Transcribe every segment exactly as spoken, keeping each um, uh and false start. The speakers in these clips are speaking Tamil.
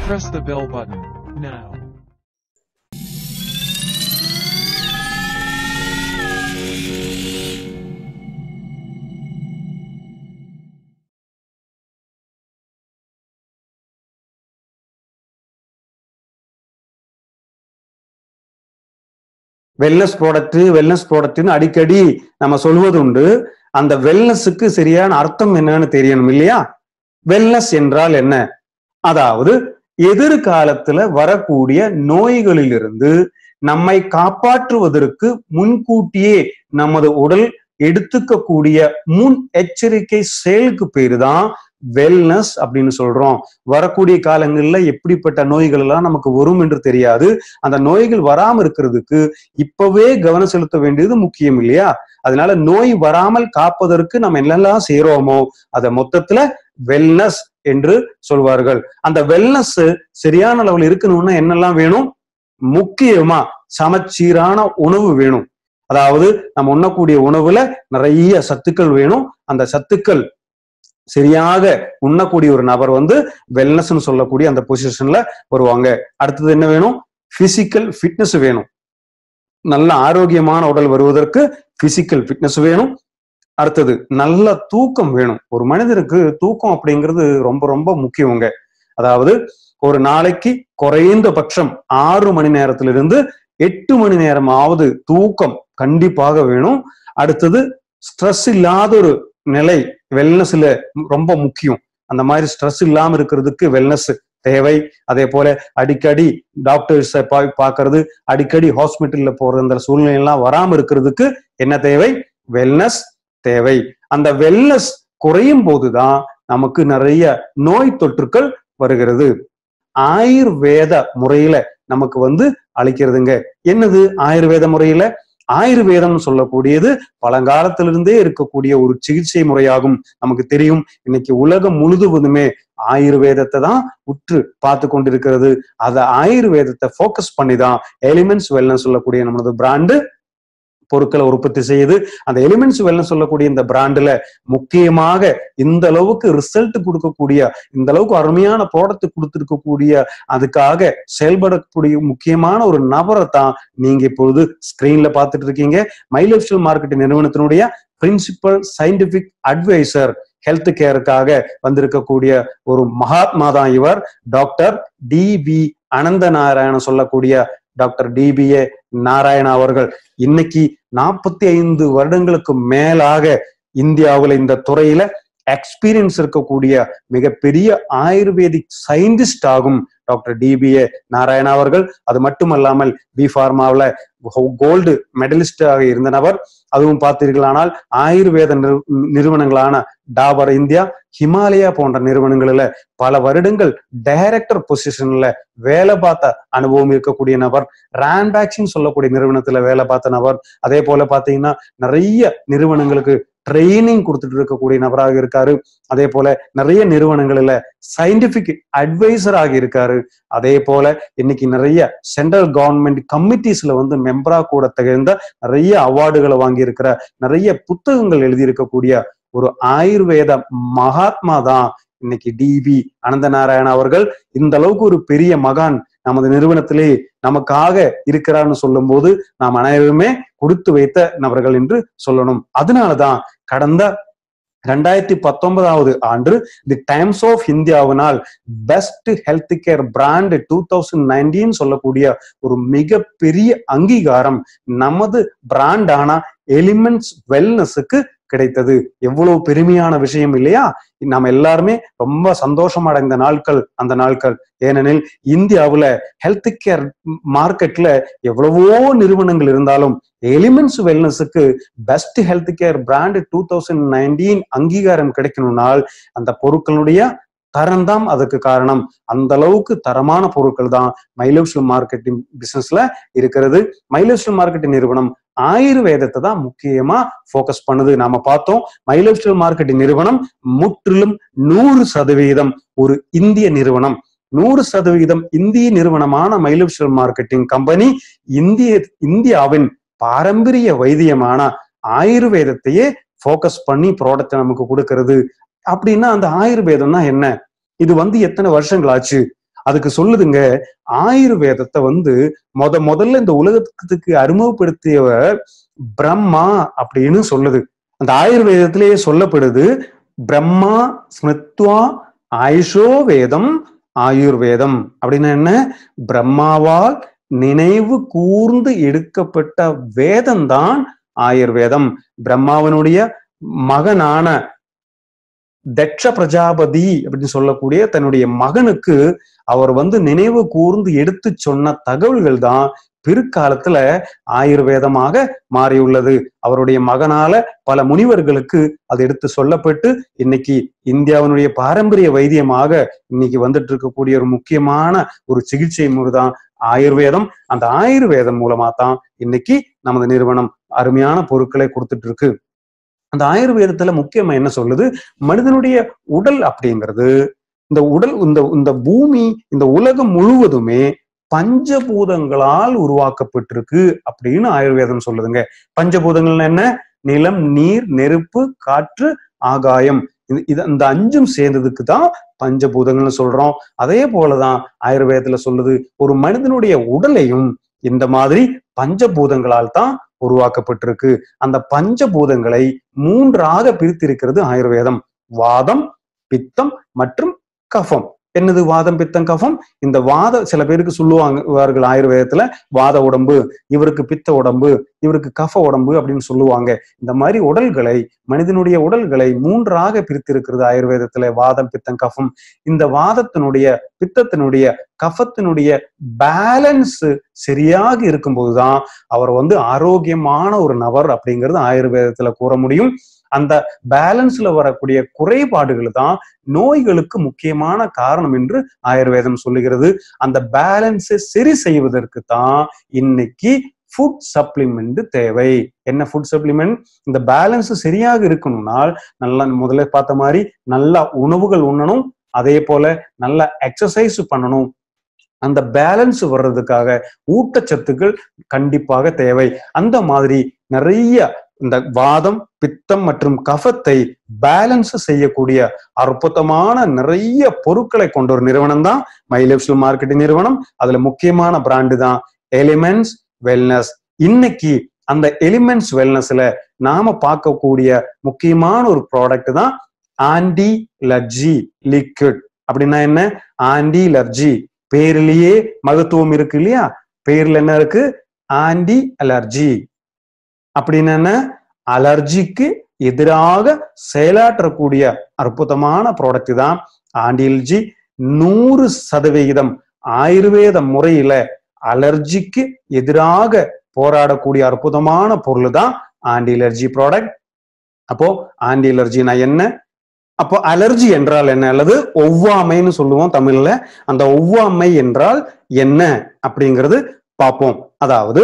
Press the bell button now. Wellness product wellness ப்ராடக்ட்னு அடிக்கடி நம்ம சொல்வது உண்டு. அந்த வெல்னஸுக்கு சரியான அர்த்தம் என்னன்னு தெரியணும் இல்லையா? வெல்னஸ் என்றால் என்ன? அதாவது எதிர்காலத்துல வரக்கூடிய நோய்களிலிருந்து நம்மை காப்பாற்றுவதற்கு முன்கூட்டியே நமது உடல் எடுத்துக்கக்கூடிய முன் எச்சரிக்கை செயலுக்கு பேரு தான் வெல்னஸ் அப்படின்னு சொல்றோம். வரக்கூடிய காலங்கள்ல எப்படிப்பட்ட நோய்கள் எல்லாம் நமக்கு வரும் என்று தெரியாது. அந்த நோய்கள் வராம இருக்கிறதுக்கு இப்பவே கவனம் செலுத்த வேண்டியது முக்கியம் இல்லையா? அதனால நோய் வராமல் காப்பதற்கு நம்ம என்னெல்லாம் செய்யறோமோ அத மொத்தத்துல வெல்னஸ் என்று சொல்வார்கள். அந்த வெல்னஸ் சரியான அளவில் இருக்கணும்னா என்னெல்லாம் வேணும்? முக்கியமா சமச்சீரான உணவு வேணும். அதாவது நம்ம உண்ணக்கூடிய உணவுல நிறைய சத்துக்கள் வேணும். அந்த சத்துக்கள் சரியாக உண்ணக்கூடிய ஒரு நபர் வந்து வெல்னஸ்ன்னு சொல்லக்கூடிய அந்த பொசிஷன்ல வருவாங்க. அடுத்தது என்ன வேணும்? பிசிக்கல் ஃபிட்னஸ் வேணும். நல்ல ஆரோக்கியமான உடல் வருவதற்கு பிசிக்கல் ஃபிட்னஸ் வேணும். அடுத்தது நல்ல தூக்கம் வேணும். ஒரு மனிதனுக்கு தூக்கம் அப்படிங்கிறது ரொம்ப ரொம்ப முக்கியங்க. அதாவது ஒரு நாளைக்கு குறைந்தபட்சம் ஆறு மணி நேரத்திலிருந்து எட்டு மணி நேரமாவது தூக்கம் கண்டிப்பாக வேணும். அடுத்தது ஸ்ட்ரெஸ் இல்லாத ஒரு நிலை வெல்னஸ்ல ரொம்ப முக்கியம். அந்த மாதிரி ஸ்ட்ரெஸ் இல்லாம இருக்கிறதுக்கு வெல்னஸ் தேவை. அதே போல அடிக்கடி டாக்டர்ஸை பார்க்கறது, அடிக்கடி ஹாஸ்பிட்டல்ல போற அந்த சூழ்நிலை எல்லாம் வராம இருக்கிறதுக்கு என்ன தேவை? வெல்னஸ் தேவை. அந்த வெல்னஸ் குறையும் போதுதான் நமக்கு நிறைய நோய் தொற்றுக்கள் வருகிறது. ஆயுர்வேத முறையில நமக்கு வந்து அளிக்கிறதுங்க. என்னது ஆயுர்வேத முறையில? ஆயுர்வேதம் சொல்லக்கூடியது பழங்காலத்திலிருந்தே இருக்கக்கூடிய ஒரு சிகிச்சை முறையாகும். நமக்கு தெரியும், இன்னைக்கு உலகம் முழுவதுமே ஆயுர்வேதத்தை தான் உற்று பார்த்து கொண்டிருக்கிறது. அத ஆயுர்வேதத்தை போக்கஸ் பண்ணி தான் எலிமெண்ட்ஸ் வெல்னஸ் சொல்லக்கூடிய நம்மளது பிராண்டு பொருட்களை உற்பத்தி செய்யுது. அந்த எலிமெண்ட்ஸ் வெல்னஸ் சொல்லக்கூடிய இந்த பிராண்டுல முக்கியமாக இந்த அளவுக்கு ரிசல்ட் கொடுக்கக்கூடிய, இந்த அளவுக்கு அருமையான ப்ராடக்ட் கொடுத்திருக்கக்கூடிய, அதுக்காக செயல்படக்கூடிய முக்கியமான ஒரு நபரை தான் நீங்க இப்பொழுது ஸ்கிரீன்ல பார்த்துட்டு இருக்கீங்க. மை லைஃப் ஸ்டைல் மார்க்கெட்டிங் நிறுவனத்தினுடைய பிரின்சிபல் சயின்டிபிக் அட்வைசர், ஹெல்த் கேருக்காக வந்திருக்கக்கூடிய ஒரு மகாத்மா தான் இவர். Doctor T P Anantha Narayanan சொல்லக்கூடிய doctor T P A Narayana அவர்கள் இன்னைக்கு நாற்பத்தி ஐந்து வருடங்களுக்கு மேலாக இந்தியாவில் இந்த துறையில எக்ஸ்பீரியன்ஸ் இருக்கக்கூடிய மிகப்பெரிய ஆயுர்வேதிக் சயின்டிஸ்ட் ஆகும் doctor T P A Narayana அவர்கள். அது மட்டுமல்லாமல் பி ஃபார்மாவில் கோல்டு மெடலிஸ்டாக இருந்த நபர். அதுவும் பார்த்தீர்களானால் ஆயுர்வேத நிறுவனங்களான டாபர் இந்தியா, ஹிமாலயா போன்ற நிறுவனங்களில பல வருடங்கள் டைரக்டர் பொசிஷன்ல வேலை பார்த்த அனுபவம் இருக்கக்கூடிய நபர். ரான்பாக்சின் சொல்லக்கூடிய நிறுவனத்துல வேலை பார்த்த நபர். அதே போல பாத்தீங்கன்னா நிறைய நிறுவனங்களுக்கு ட்ரைனிங் கொடுத்துட்டு இருக்கக்கூடிய நபராக இருக்காரு. அதே போல நிறைய நிறுவனங்களில சயின்டிபிக் அட்வைசர் ஆகி இருக்காரு. அதே போல இன்னைக்கு நிறைய சென்ட்ரல் கவர்மெண்ட் கமிட்டிஸ்ல வந்து மெம்பரா கூட தகுந்த நிறைய அவார்டுகளை வாங்கி இருக்கிற, நிறைய புத்தகங்கள் எழுதி இருக்கக்கூடிய ஒரு ஆயுர்வேத மகாத்மா தான் இன்னைக்கு டி பி அனந்த நாராயண அவர்கள். இந்த அளவுக்கு ஒரு பெரிய மகான் நமது நிறுவனத்திலே நமக்காக இருக்கிறார்னு சொல்லும் போது நாம் அனைவருமே கொடுத்து வைத்த நபர்கள் என்று சொல்லணும். அதனாலதான் கடந்த ரெண்டாயிரத்தி பத்தொன்பதாவது ஆண்டு தி டைம்ஸ் ஆஃப் இந்தியாவினால் best health care brand two thousand nineteen சொல்லக்கூடிய ஒரு மிகப்பெரிய அங்கீகாரம் நமது பிராண்டான எலிமெண்ட்ஸ் வெல்னஸுக்கு கிடைத்தது. எவ்வளவு பெருமையான விஷயம் இல்லையா? நம்ம எல்லாருமே ரொம்ப சந்தோஷம் அடைந்த நாட்கள் அந்த நாட்கள். ஏனெனில் இந்தியாவுல ஹெல்த் கேர் மார்க்கெட்ல எவ்வளவோ நிறுவனங்கள் இருந்தாலும் எலிமெண்ட்ஸ் வெல்னஸுக்கு best health care brand two thousand nineteen அங்கீகாரம் கிடைக்கணும்னால் அந்த பொருட்களுடைய தரம் தான் அதுக்கு காரணம். அந்த அளவுக்கு தரமான பொருட்கள் தான் மை லைஃப் ஸ்டைல் மார்க்கெட்டிங் பிசினஸ்ல இருக்கிறது. மை லைஃப் ஸ்டைல் மார்க்கெட்டிங் நிறுவனம் ஆயுர்வேதத்தை தான் முக்கியமா போக்கஸ் பண்ணுது. நாம பார்த்தோம், மை லைஃப் ஸ்டைல் மார்க்கெட்டிங் நிறுவனம் முற்றிலும் நூறு சதவீதம் ஒரு இந்திய நிறுவனம். நூறு சதவீதம் இந்திய நிறுவனமான my lifestyle marketing company இந்திய இந்தியாவின் பாரம்பரிய வைத்தியமான ஆயுர்வேதத்தையே போக்கஸ் பண்ணி ப்ராடக்ட் நமக்கு கொடுக்கிறது. அப்படின்னா அந்த ஆயுர்வேதம்னா என்ன? இது வந்து எத்தனை வருஷங்கள் ஆச்சு? அதுக்கு சொல்லுதுங்க, ஆயுர்வேதத்தை வந்து முத முதல்ல இந்த உலகத்துக்கு அறிமுகப்படுத்தியவர் பிரம்மா அப்படின்னு சொல்லுது. அந்த ஆயுர்வேதத்திலேயே சொல்லப்படுது, பிரம்மா ஸ்மிருத்வா ஆயுஷோ வேதம் ஆயுர்வேதம் அப்படின்னா என்ன? பிரம்மாவால் நினைவு கூர்ந்து எடுக்கப்பட்ட வேதம்தான் ஆயுர்வேதம். பிரம்மாவனுடைய மகனான தட்ச பிரஜாபதி அப்படின்னு சொல்லக்கூடிய தன்னுடைய மகனுக்கு அவர் வந்து நினைவு கூர்ந்து எடுத்து சொன்ன தகவல்கள் தான் பிற்காலத்துல ஆயுர்வேதமாக மாறியுள்ளது. அவருடைய மகனால பல முனிவர்களுக்கு அது எடுத்து சொல்லப்பட்டு இன்னைக்கு இந்தியாவினுடைய பாரம்பரிய வைத்தியமாக இன்னைக்கு வந்துட்டு இருக்கக்கூடிய ஒரு முக்கியமான ஒரு சிகிச்சை முறைதான் ஆயுர்வேதம். அந்த ஆயுர்வேதம் மூலமா தான் இன்னைக்கு நமது நிறுவனம் அருமையான பொருட்களை கொடுத்துட்டு இருக்கு. அந்த ஆயுர்வேதத்துல முக்கியமா என்ன சொல்லுது? மனிதனுடைய உடல் அப்படிங்கிறது, இந்த உடல், இந்த இந்த பூமி, இந்த உலகம் முழுவதுமே பஞ்சபூதங்களால் உருவாக்கப்பட்டிருக்கு அப்படின்னு ஆயுர்வேதம் சொல்லுதுங்க. பஞ்சபூதங்கள்னா என்ன? நிலம், நீர், நெருப்பு, காற்று, ஆகாயம். இது இந்த அஞ்சும் சேர்ந்ததுக்கு தான் பஞ்சபூதங்கள்னு சொல்றோம். அதே போலதான் ஆயுர்வேதத்துல சொல்லுது, ஒரு மனிதனுடைய உடலையும் இந்த மாதிரி பஞ்சபூதங்களால் தான் உருவாக்கப்பட்டிருக்கு. அந்த பஞ்சபூதங்களை மூன்றாக பிரித்திருக்கிறது ஆயுர்வேதம். வாதம், பித்தம் மற்றும் கஃபம். என்னது வாதம், பித்தம், கஃபம்? இந்த வாத சில பேருக்கு சொல்லுவாங்க ஆயுர்வேதத்துல, வாத உடம்பு, இவருக்கு பித்த உடம்பு, இவருக்கு கஃப உடம்பு அப்படின்னு சொல்லுவாங்க. இந்த மாதிரி உடல்களை, மனிதனுடைய உடல்களை மூன்றாக பிரித்திருக்கிறது ஆயுர்வேதத்துல, வாதம், பித்தம், கஃபம். இந்த வாதத்தினுடைய, பித்தத்தினுடைய, கஃபத்தினுடைய பேலன்ஸ் சரியாக இருக்கும்போதுதான் அவர் வந்து ஆரோக்கியமான ஒரு நபர் அப்படிங்கிறது ஆயுர்வேதத்துல கூற முடியும். அந்த பேலன்ஸ்ல வரக்கூடிய குறைபாடுகள் தான் நோய்களுக்கு முக்கியமான காரணம் என்று ஆயுர்வேதம் சொல்லுகிறது. அந்த பேலன்ஸை சரி செய்வதற்கு தான் இன்னைக்கு ஃபுட் சப்ளிமெண்ட் தேவை. என்ன ஃபுட் சப்ளிமெண்ட்? இந்த பேலன்ஸ் சரியாக இருக்கணும்னால் நல்லா முதல்ல பார்த்த மாதிரி நல்லா உணவுகள் உண்ணணும், அதே போல நல்லா எக்ஸசைஸ் பண்ணணும். அந்த பேலன்ஸ் வர்றதுக்காக ஊட்டச்சத்துக்கள் கண்டிப்பாக தேவை. அந்த மாதிரி நிறைய இந்த வாதம், பித்தம் மற்றும் கஃபத்தை பேலன்ஸ் செய்யக்கூடிய அற்புதமான நிறைய பொருட்களை கொண்ட ஒரு நிறுவனம் தான் மை லைஃப் ஸ்டைல் மார்க்கெட்டிங் நிறுவனம். அதுல முக்கியமான பிராண்டு தான் எலிமெண்ட்ஸ் வெல்னஸ். இன்னைக்கு அந்த எலிமெண்ட்ஸ் வெல்னஸ்ல நாம பார்க்கக்கூடிய முக்கியமான ஒரு ப்ராடக்ட் தான் ஆன்டி அலர்ஜி லிக்விட். அப்படின்னா என்ன? ஆன்டி அலர்ஜி பேர்லயே மகத்துவம் இருக்கு இல்லையா? பேர்ல என்ன இருக்கு? ஆன்டி அலர்ஜி அப்படின்னு என்ன? அலர்ஜிக்கு எதிராக செயலாற்றக்கூடிய அற்புதமான ப்ராடக்ட் தான் ஆன்டி அலர்ஜி. நூறு சதவிகிதம் ஆயுர்வேத முறையில அலர்ஜிக்கு எதிராக போராடக்கூடிய அற்புதமான பொருள் தான் ஆன்டி அலர்ஜி ப்ராடக்ட். அப்போ ஆன்டி அலர்ஜினா என்ன? அப்போ அலர்ஜி என்றால் என்ன, அல்லது ஒவ்வாமைன்னு சொல்லுவோம் தமிழ்ல. அந்த ஒவ்வாமை என்றால் என்ன அப்படிங்கிறது பார்ப்போம். அதாவது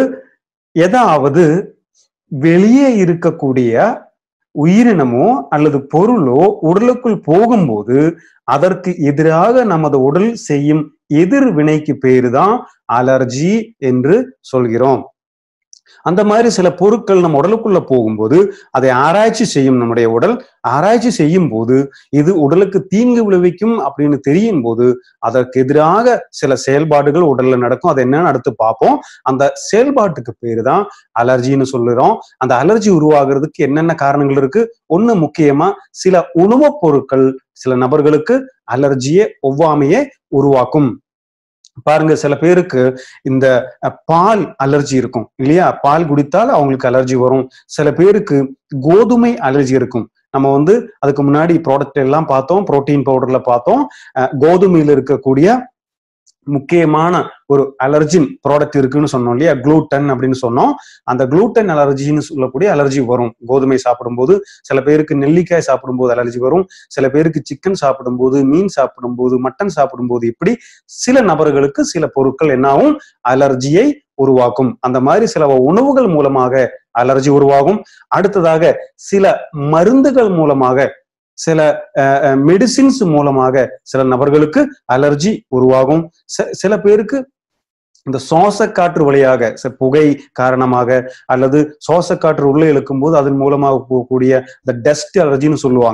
ஏதாவது வெளியே இருக்கக்கூடிய உயிரினமோ அல்லது பொருளோ உடலுக்குள் போகும்போது அதற்கு எதிராக நமது உடல் செய்யும் எதிர்வினைக்கு பேரு தான் அலர்ஜி என்று சொல்கிறோம். அந்த மாதிரி சில பொருட்கள் நம்ம உடலுக்குள்ள போகும்போது அதை ஆராய்ச்சி செய்யும் நம்முடைய உடல். ஆராய்ச்சி செய்யும் போது இது உடலுக்கு தீங்கு விளைவிக்கும் அப்படின்னு தெரியும் போது அதற்கு எதிராக சில செயல்பாடுகள் உடல்ல நடக்கும். அது என்னன்னு அடுத்து பார்ப்போம். அந்த செயல்பாட்டுக்கு பேரு தான் அலர்ஜின்னு சொல்லுறோம். அந்த அலர்ஜி உருவாகிறதுக்கு என்னென்ன காரணங்கள் இருக்கு? ஒண்ணு, முக்கியமா சில உணவுப் பொருட்கள் சில நபர்களுக்கு அலர்ஜியை, ஒவ்வாமையை உருவாக்கும். பாருங்க, சில பேருக்கு இந்த பால் அலர்ஜி இருக்கும் இல்லையா? பால் குடித்தால் அவங்களுக்கு அலர்ஜி வரும். சில பேருக்கு கோதுமை அலர்ஜி இருக்கும். நம்ம வந்து அதுக்கு முன்னாடி ப்ராடக்ட் எல்லாம் பார்த்தோம், புரோட்டீன் பவுடர்ல பார்த்தோம். கோதுமையில இருக்கக்கூடிய முக்கியமான ஒரு அலர்ஜின் ப்ராடக்ட் இருக்குன்னு சொன்னோம் இல்லையா? குளூட்டன் அப்படின்னு சொன்னோம். அந்த குளூட்டன் அலர்ஜின்னு சொல்லக்கூடிய அலர்ஜி வரும் கோதுமை சாப்பிடும்போது. சில பேருக்கு நெல்லிக்காய் சாப்பிடும்போது அலர்ஜி வரும். சில பேருக்கு சிக்கன் சாப்பிடும்போது, மீன் சாப்பிடும்போது, மட்டன் சாப்பிடும்போது, இப்படி சில நபர்களுக்கு சில பொருட்கள் என்னாகும்? அலர்ஜியை உருவாக்கும். அந்த மாதிரி சில உணவுகள் மூலமாக அலர்ஜி உருவாகும். அடுத்ததாக சில மருந்துகள் மூலமாக, சில மெடிசின்ஸ் மூலமாக சில நபர்களுக்கு அலர்ஜி உருவாகும். சில பேருக்கு இந்த சுவாச காற்று வழியாக, புகை காரணமாக அல்லது சுவாச காற்று உள்ளே இழுக்கும் போது அதன் மூலமாக போகக்கூடிய இந்த டஸ்ட் அலர்ஜின்னு சொல்லுவாங்க.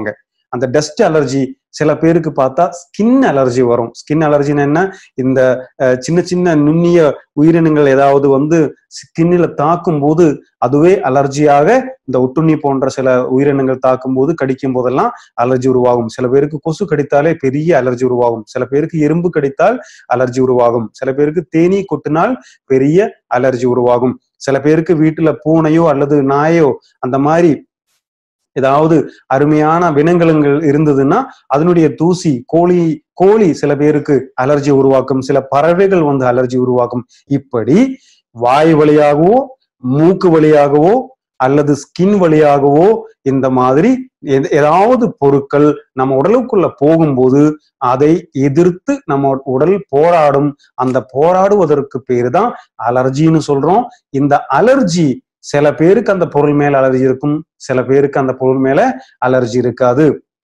அந்த டஸ்ட் அலர்ஜி. சில பேருக்கு பார்த்தா ஸ்கின் அலர்ஜி வரும். ஸ்கின் அலர்ஜின்னு என்ன, இந்த சின்ன சின்ன நுண்ணிய உயிரினங்கள் ஏதாவது வந்து ஸ்கின்னில் தாக்கும் போது அதுவே அலர்ஜியாக, இந்த ஒட்டுண்ணி போன்ற சில உயிரினங்கள் தாக்கும் போது கடிக்கும் போதெல்லாம் அலர்ஜி உருவாகும். சில பேருக்கு கொசு கடித்தாலே பெரிய அலர்ஜி உருவாகும். சில பேருக்கு எறும்பு கடித்தால் அலர்ஜி உருவாகும். சில பேருக்கு தேனீ கொட்டினால் பெரிய அலர்ஜி உருவாகும். சில பேருக்கு வீட்டுல பூனையோ அல்லது நாயோ அந்த மாதிரி ஏதாவது அருமையான வினங்கலங்கள் இருந்ததுன்னா அதனுடைய தூசி, கோழி கோழி சில பேருக்கு அலர்ஜி உருவாக்கும். சில பறவைகள் வந்து அலர்ஜி உருவாக்கும். இப்படி வாய் வழியாகவோ மூக்கு வழியாகவோ அல்லது ஸ்கின் வழியாகவோ இந்த மாதிரி ஏதாவது பொருட்கள் நம்ம உடலுக்குள்ள போகும்போது அதை எதிர்த்து நம்ம உடல் போராடும். அந்த போராடுவதற்கு பேரு தான் அலர்ஜின்னு சொல்றோம். இந்த அலர்ஜி சில பேருக்கு அந்த பொருள் மேல அலர்ஜி இருக்கும், சில பேருக்கு அந்த பொருள் மேல அலர்ஜி இருக்காது.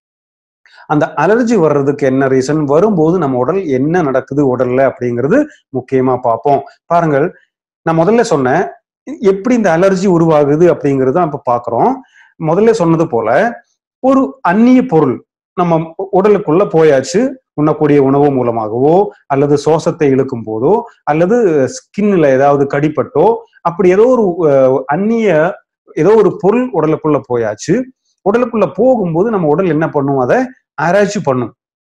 அந்த அலர்ஜி வர்றதுக்கு என்ன ரீசன், வரும்போது நம்ம உடல் என்ன நடக்குது உடல்ல அப்படிங்கிறது முக்கியமா பார்ப்போம். பாருங்கள், நான் முதல்ல சொன்னேன் எப்படி இந்த அலர்ஜி உருவாகுது அப்படிங்கிறது இப்ப பாக்குறோம். முதல்ல சொன்னது போல ஒரு அந்நிய பொருள் நம்ம உடலுக்குள்ள போயாச்சு, உண்ணக்கூடிய உணவு மூலமாகவோ அல்லது சுவாசத்தை இழுக்கும் போதோ அல்லது ஸ்கின்ல ஏதாவது கடிப்பட்டோ அப்படி ஏதோ ஒரு அந்நிய ஏதோ ஒரு பொருள் உடலுக்குள்ள போயாச்சு. உடலுக்குள்ள போகும்போது நம்ம உடல் என்ன பண்ணும், அதை ஆராய்ச்சி பண்ணும்,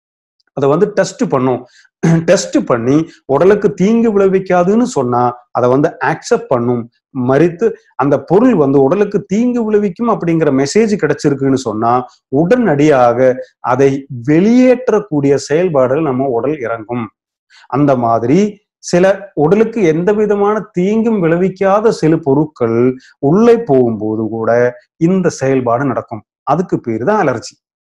அதை வந்து டெஸ்ட் பண்ணும். டெஸ்ட் பண்ணி உடலுக்கு தீங்கு விளைவிக்காதுன்னு சொன்னா அதை வந்து ஆக்செப்ட் பண்ணும், மறித்து அந்த பொருள் வந்து உடலுக்கு தீங்கு விளைவிக்கும் அப்படிங்கிற மெசேஜ் கிடைச்சிருக்குன்னு சொன்னா உடனடியாக அதை வெளியேற்றக்கூடிய செயல்பாடுகள் நம்ம உடல் இறங்கும். அந்த மாதிரி சில உடலுக்கு எந்த விதமான தீங்கும் விளைவிக்காத சில பொருட்கள் உள்ளே போகும்போது கூட இந்த செயல்பாடு நடக்கும். அதுக்கு பேரு தான் அலர்ஜி.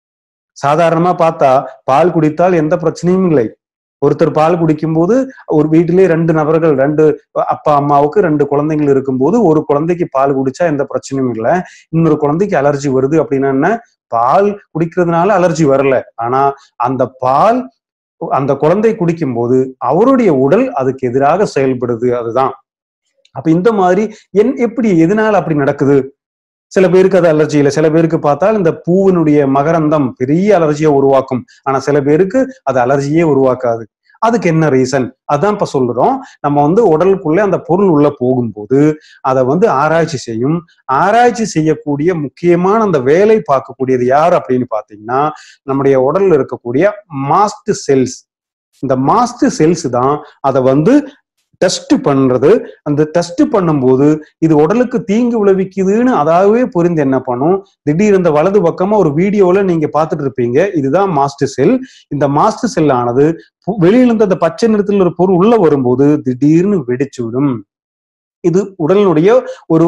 சாதாரணமா பார்த்தா பால் குடித்தால் எந்த பிரச்சனையும் இல்லை. ஒருத்தர் பால் குடிக்கும் போது ஒரு வீட்டிலே ரெண்டு நபர்கள், ரெண்டு அப்பா அம்மாவுக்கு ரெண்டு குழந்தைகள் இருக்கும்போது ஒரு குழந்தைக்கு பால் குடிச்சா எந்த பிரச்சனையும் இல்லை. இன்னொரு குழந்தைக்கு அலர்ஜி வருது அப்படின்னா என்ன, பால் குடிக்கிறதுனால அலர்ஜி வரல, ஆனா அந்த பால் அந்த குழந்தை குடிக்கும் போது அவருடைய உடல் அதுக்கு எதிராக செயல்படுது. அதுதான். அப்ப இந்த மாதிரி என் எப்படி எதனால அப்படி நடக்குது? சில பேருக்கு அது அலர்ஜி இல்லை. சில பேருக்கு பார்த்தால் இந்த பூவினுடைய மகரந்தம் பெரிய அலர்ஜியை உருவாக்கும், ஆனா சில பேருக்கு அது அலர்ஜியே உருவாக்காது. அதுக்கு என்ன ரீசன்? அதான் இப்ப சொல்றோம். நம்ம வந்து உடலுக்குள்ள அந்த பொருள் உள்ள போகும்போது அதை வந்து ஆராய்ச்சி செய்யும். ஆராய்ச்சி செய்யக்கூடிய முக்கியமான அந்த வேலை பார்க்கக்கூடியது யார் அப்படின்னு பாத்தீங்கன்னா நம்முடைய உடல்ல இருக்கக்கூடிய மாஸ்ட் செல்ஸ். இந்த மாஸ்ட் செல்ஸ் தான் அதை வந்து டெஸ்ட் பண்றது. அந்த டெஸ்ட் பண்ணும்போது இது உடலுக்கு தீங்கு விளைவிக்குதுன்னு அதாவே புரிந்து என்ன பண்ணும், திடீர் இந்த வலது பக்கமா ஒரு வீடியோல நீங்க பார்த்துட்டு இருப்பீங்க, இதுதான் மாஸ்டர் செல். இந்த மாஸ்டர் செல் ஆனது வெளியிலிருந்து அந்த பச்சை நிறத்தில் ஒரு பொருள் உள்ள வரும்போது திடீர்னு வெடிச்சு விடும். இது உடலினுடைய ஒரு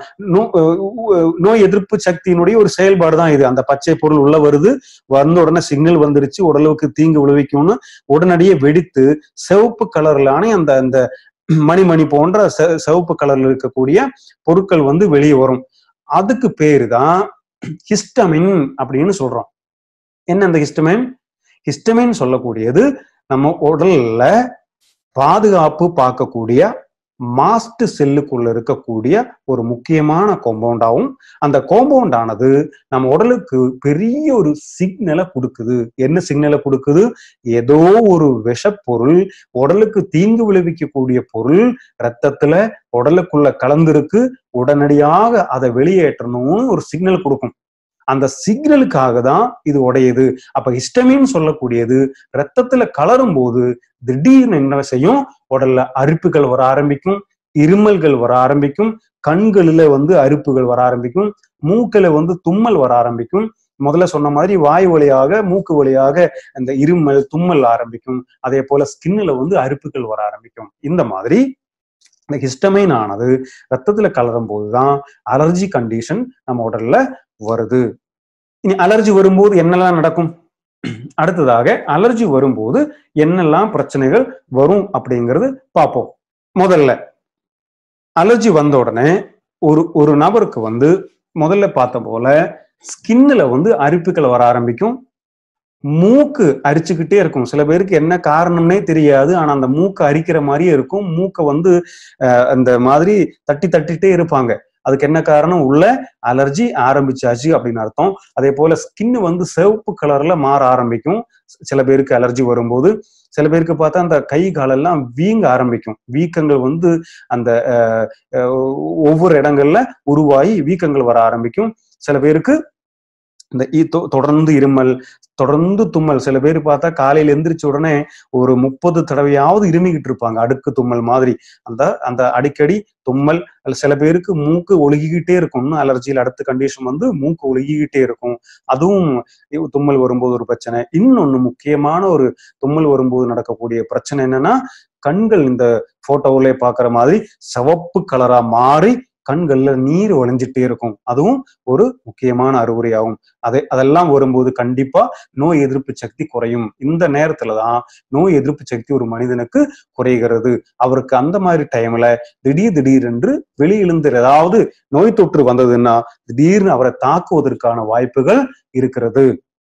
நோய் எதிர்ப்பு சக்தியினுடைய ஒரு செயல்பாடு தான் இது. அந்த பச்சை பொருள் உள்ள வருது, வந்த உடனே சிக்னல் வந்துருச்சு, உடலுக்கு தீங்கு விளைவிக்கும்னு உடனடியே வெடித்து சிவப்பு கலர்லான அந்த அந்த மணிமணி போன்ற சிவப்பு கலர்ல இருக்கக்கூடிய பொருட்கள் வந்து வெளியே வரும். அதுக்கு பேரு தான் ஹிஸ்டமின் அப்படின்னு சொல்றோம். என்ன அந்த ஹிஸ்டமின்? ஹிஸ்டமின் சொல்லக்கூடியது நம்ம உடல்ல பாதுகாப்பு பார்க்கக்கூடிய மாஸ்ட் செல்லுக்குள்ள இருக்கக்கூடிய ஒரு முக்கியமான காம்பவுண்டாகவும், அந்த காம்பவுண்ட் ஆனது நம்ம உடலுக்கு பெரிய ஒரு சிக்னலை கொடுக்குது. என்ன சிக்னலை கொடுக்குது? ஏதோ ஒரு விஷப்பொருள், உடலுக்கு தீங்கு விளைவிக்கக்கூடிய பொருள் ரத்தத்துல உடலுக்குள்ள கலந்திருக்கு, உடனடியாக அதை வெளியேற்றணும்னு ஒரு சிக்னல் கொடுக்கும். அந்த சிக்னலுக்காக தான் இது உடையுது. அப்ப ஹிஸ்டமின் சொல்லக்கூடியது ரத்தத்துல கலரும் போது திடீர்னு என்ன செய்யும், உடல்ல அரிப்புகள் வர ஆரம்பிக்கும், இருமல்கள் வர ஆரம்பிக்கும், கண்களில வந்து அரிப்புகள் வர ஆரம்பிக்கும், மூக்கில வந்து தும்மல் வர ஆரம்பிக்கும். முதல்ல சொன்ன மாதிரி வாய் வழியாக மூக்கு வழியாக அந்த இருமல் தும்மல் ஆரம்பிக்கும். அதே போல ஸ்கின்ல வந்து அரிப்புகள் வர ஆரம்பிக்கும். இந்த மாதிரி இந்த ஹிஸ்டமைன் ஆனது ரத்தத்துல கலரும் போதுதான் அலர்ஜி கண்டிஷன் நம்ம உடல்ல வருது. இனி அலர்ஜி வரும்போது என்னெல்லாம் நடக்கும்? அடுத்ததாக அலர்ஜி வரும்போது என்னெல்லாம் பிரச்சனைகள் வரும் அப்படிங்கிறது பார்ப்போம். முதல்ல அலர்ஜி வந்த உடனே ஒரு ஒரு நபருக்கு வந்து முதல்ல பார்த்த போல ஸ்கின்ல வந்து அரிப்புகள் வர ஆரம்பிக்கும், மூக்கு அரிச்சுக்கிட்டே இருக்கும். சில பேருக்கு என்ன காரணம்னே தெரியாது, ஆனா அந்த மூக்கு அரிக்கிற மாதிரியே இருக்கும். மூக்கை வந்து அஹ் அந்த மாதிரி தட்டி தட்டிட்டே இருப்பாங்க. அதுக்கு என்ன காரணம்? உள்ள அலர்ஜி ஆரம்பிச்சாச்சு அப்படின்னு அர்த்தம். அதே போல ஸ்கின் வந்து சிவப்பு கலர்ல மாற ஆரம்பிக்கும் சில பேருக்கு அலர்ஜி வரும்போது. சில பேருக்கு பார்த்தா அந்த கை காலெல்லாம் வீங்க ஆரம்பிக்கும். வீக்கங்கள் வந்து அந்த ஒவ்வொரு இடங்கள்ல உருவாகி வீக்கங்கள் வர ஆரம்பிக்கும். சில பேருக்கு இந்த தொடர்ந்து இருமல், தொடர்ந்து தும்மல். சில பேர் பார்த்தா காலையில எந்திரிச்ச உடனே ஒரு முப்பது தடவையாவது இருமிக்கிட்டு இருப்பாங்க, அடுக்கு தும்மல் மாதிரி. அந்த அந்த அடிக்கடி தும்மல். சில பேருக்கு மூக்கு ஒழுகிக்கிட்டே இருக்கும். இன்னும் அலர்ஜியில் அடுத்த கண்டிஷன் வந்து மூக்கு ஒழுகிக்கிட்டே இருக்கும். அதுவும் தும்மல் வரும்போது ஒரு பிரச்சனை. இன்னொன்னு முக்கியமான ஒரு தும்மல் வரும்போது நடக்கக்கூடிய பிரச்சனை என்னன்னா, கண்கள் இந்த போட்டோவிலே பாக்குற மாதிரி சிவப்பு கலரா மாறி கண்கள்ல நீர் வழிஞ்சிட்டே இருக்கும். அதுவும் ஒரு முக்கியமான அறிகுறியாகும். அதை அதெல்லாம் வரும்போது கண்டிப்பா நோய் எதிர்ப்பு சக்தி குறையும். இந்த நேரத்துலதான் நோய் எதிர்ப்பு சக்தி ஒரு மனிதனுக்கு குறைகிறது. அவருக்கு அந்த மாதிரி டைம்ல திடீர் திடீர் என்று வெளியிலிருந்து ஏதாவது நோய் தொற்று வந்ததுன்னா திடீர்னு அவரை தாக்குவதற்கான வாய்ப்புகள் இருக்கிறது.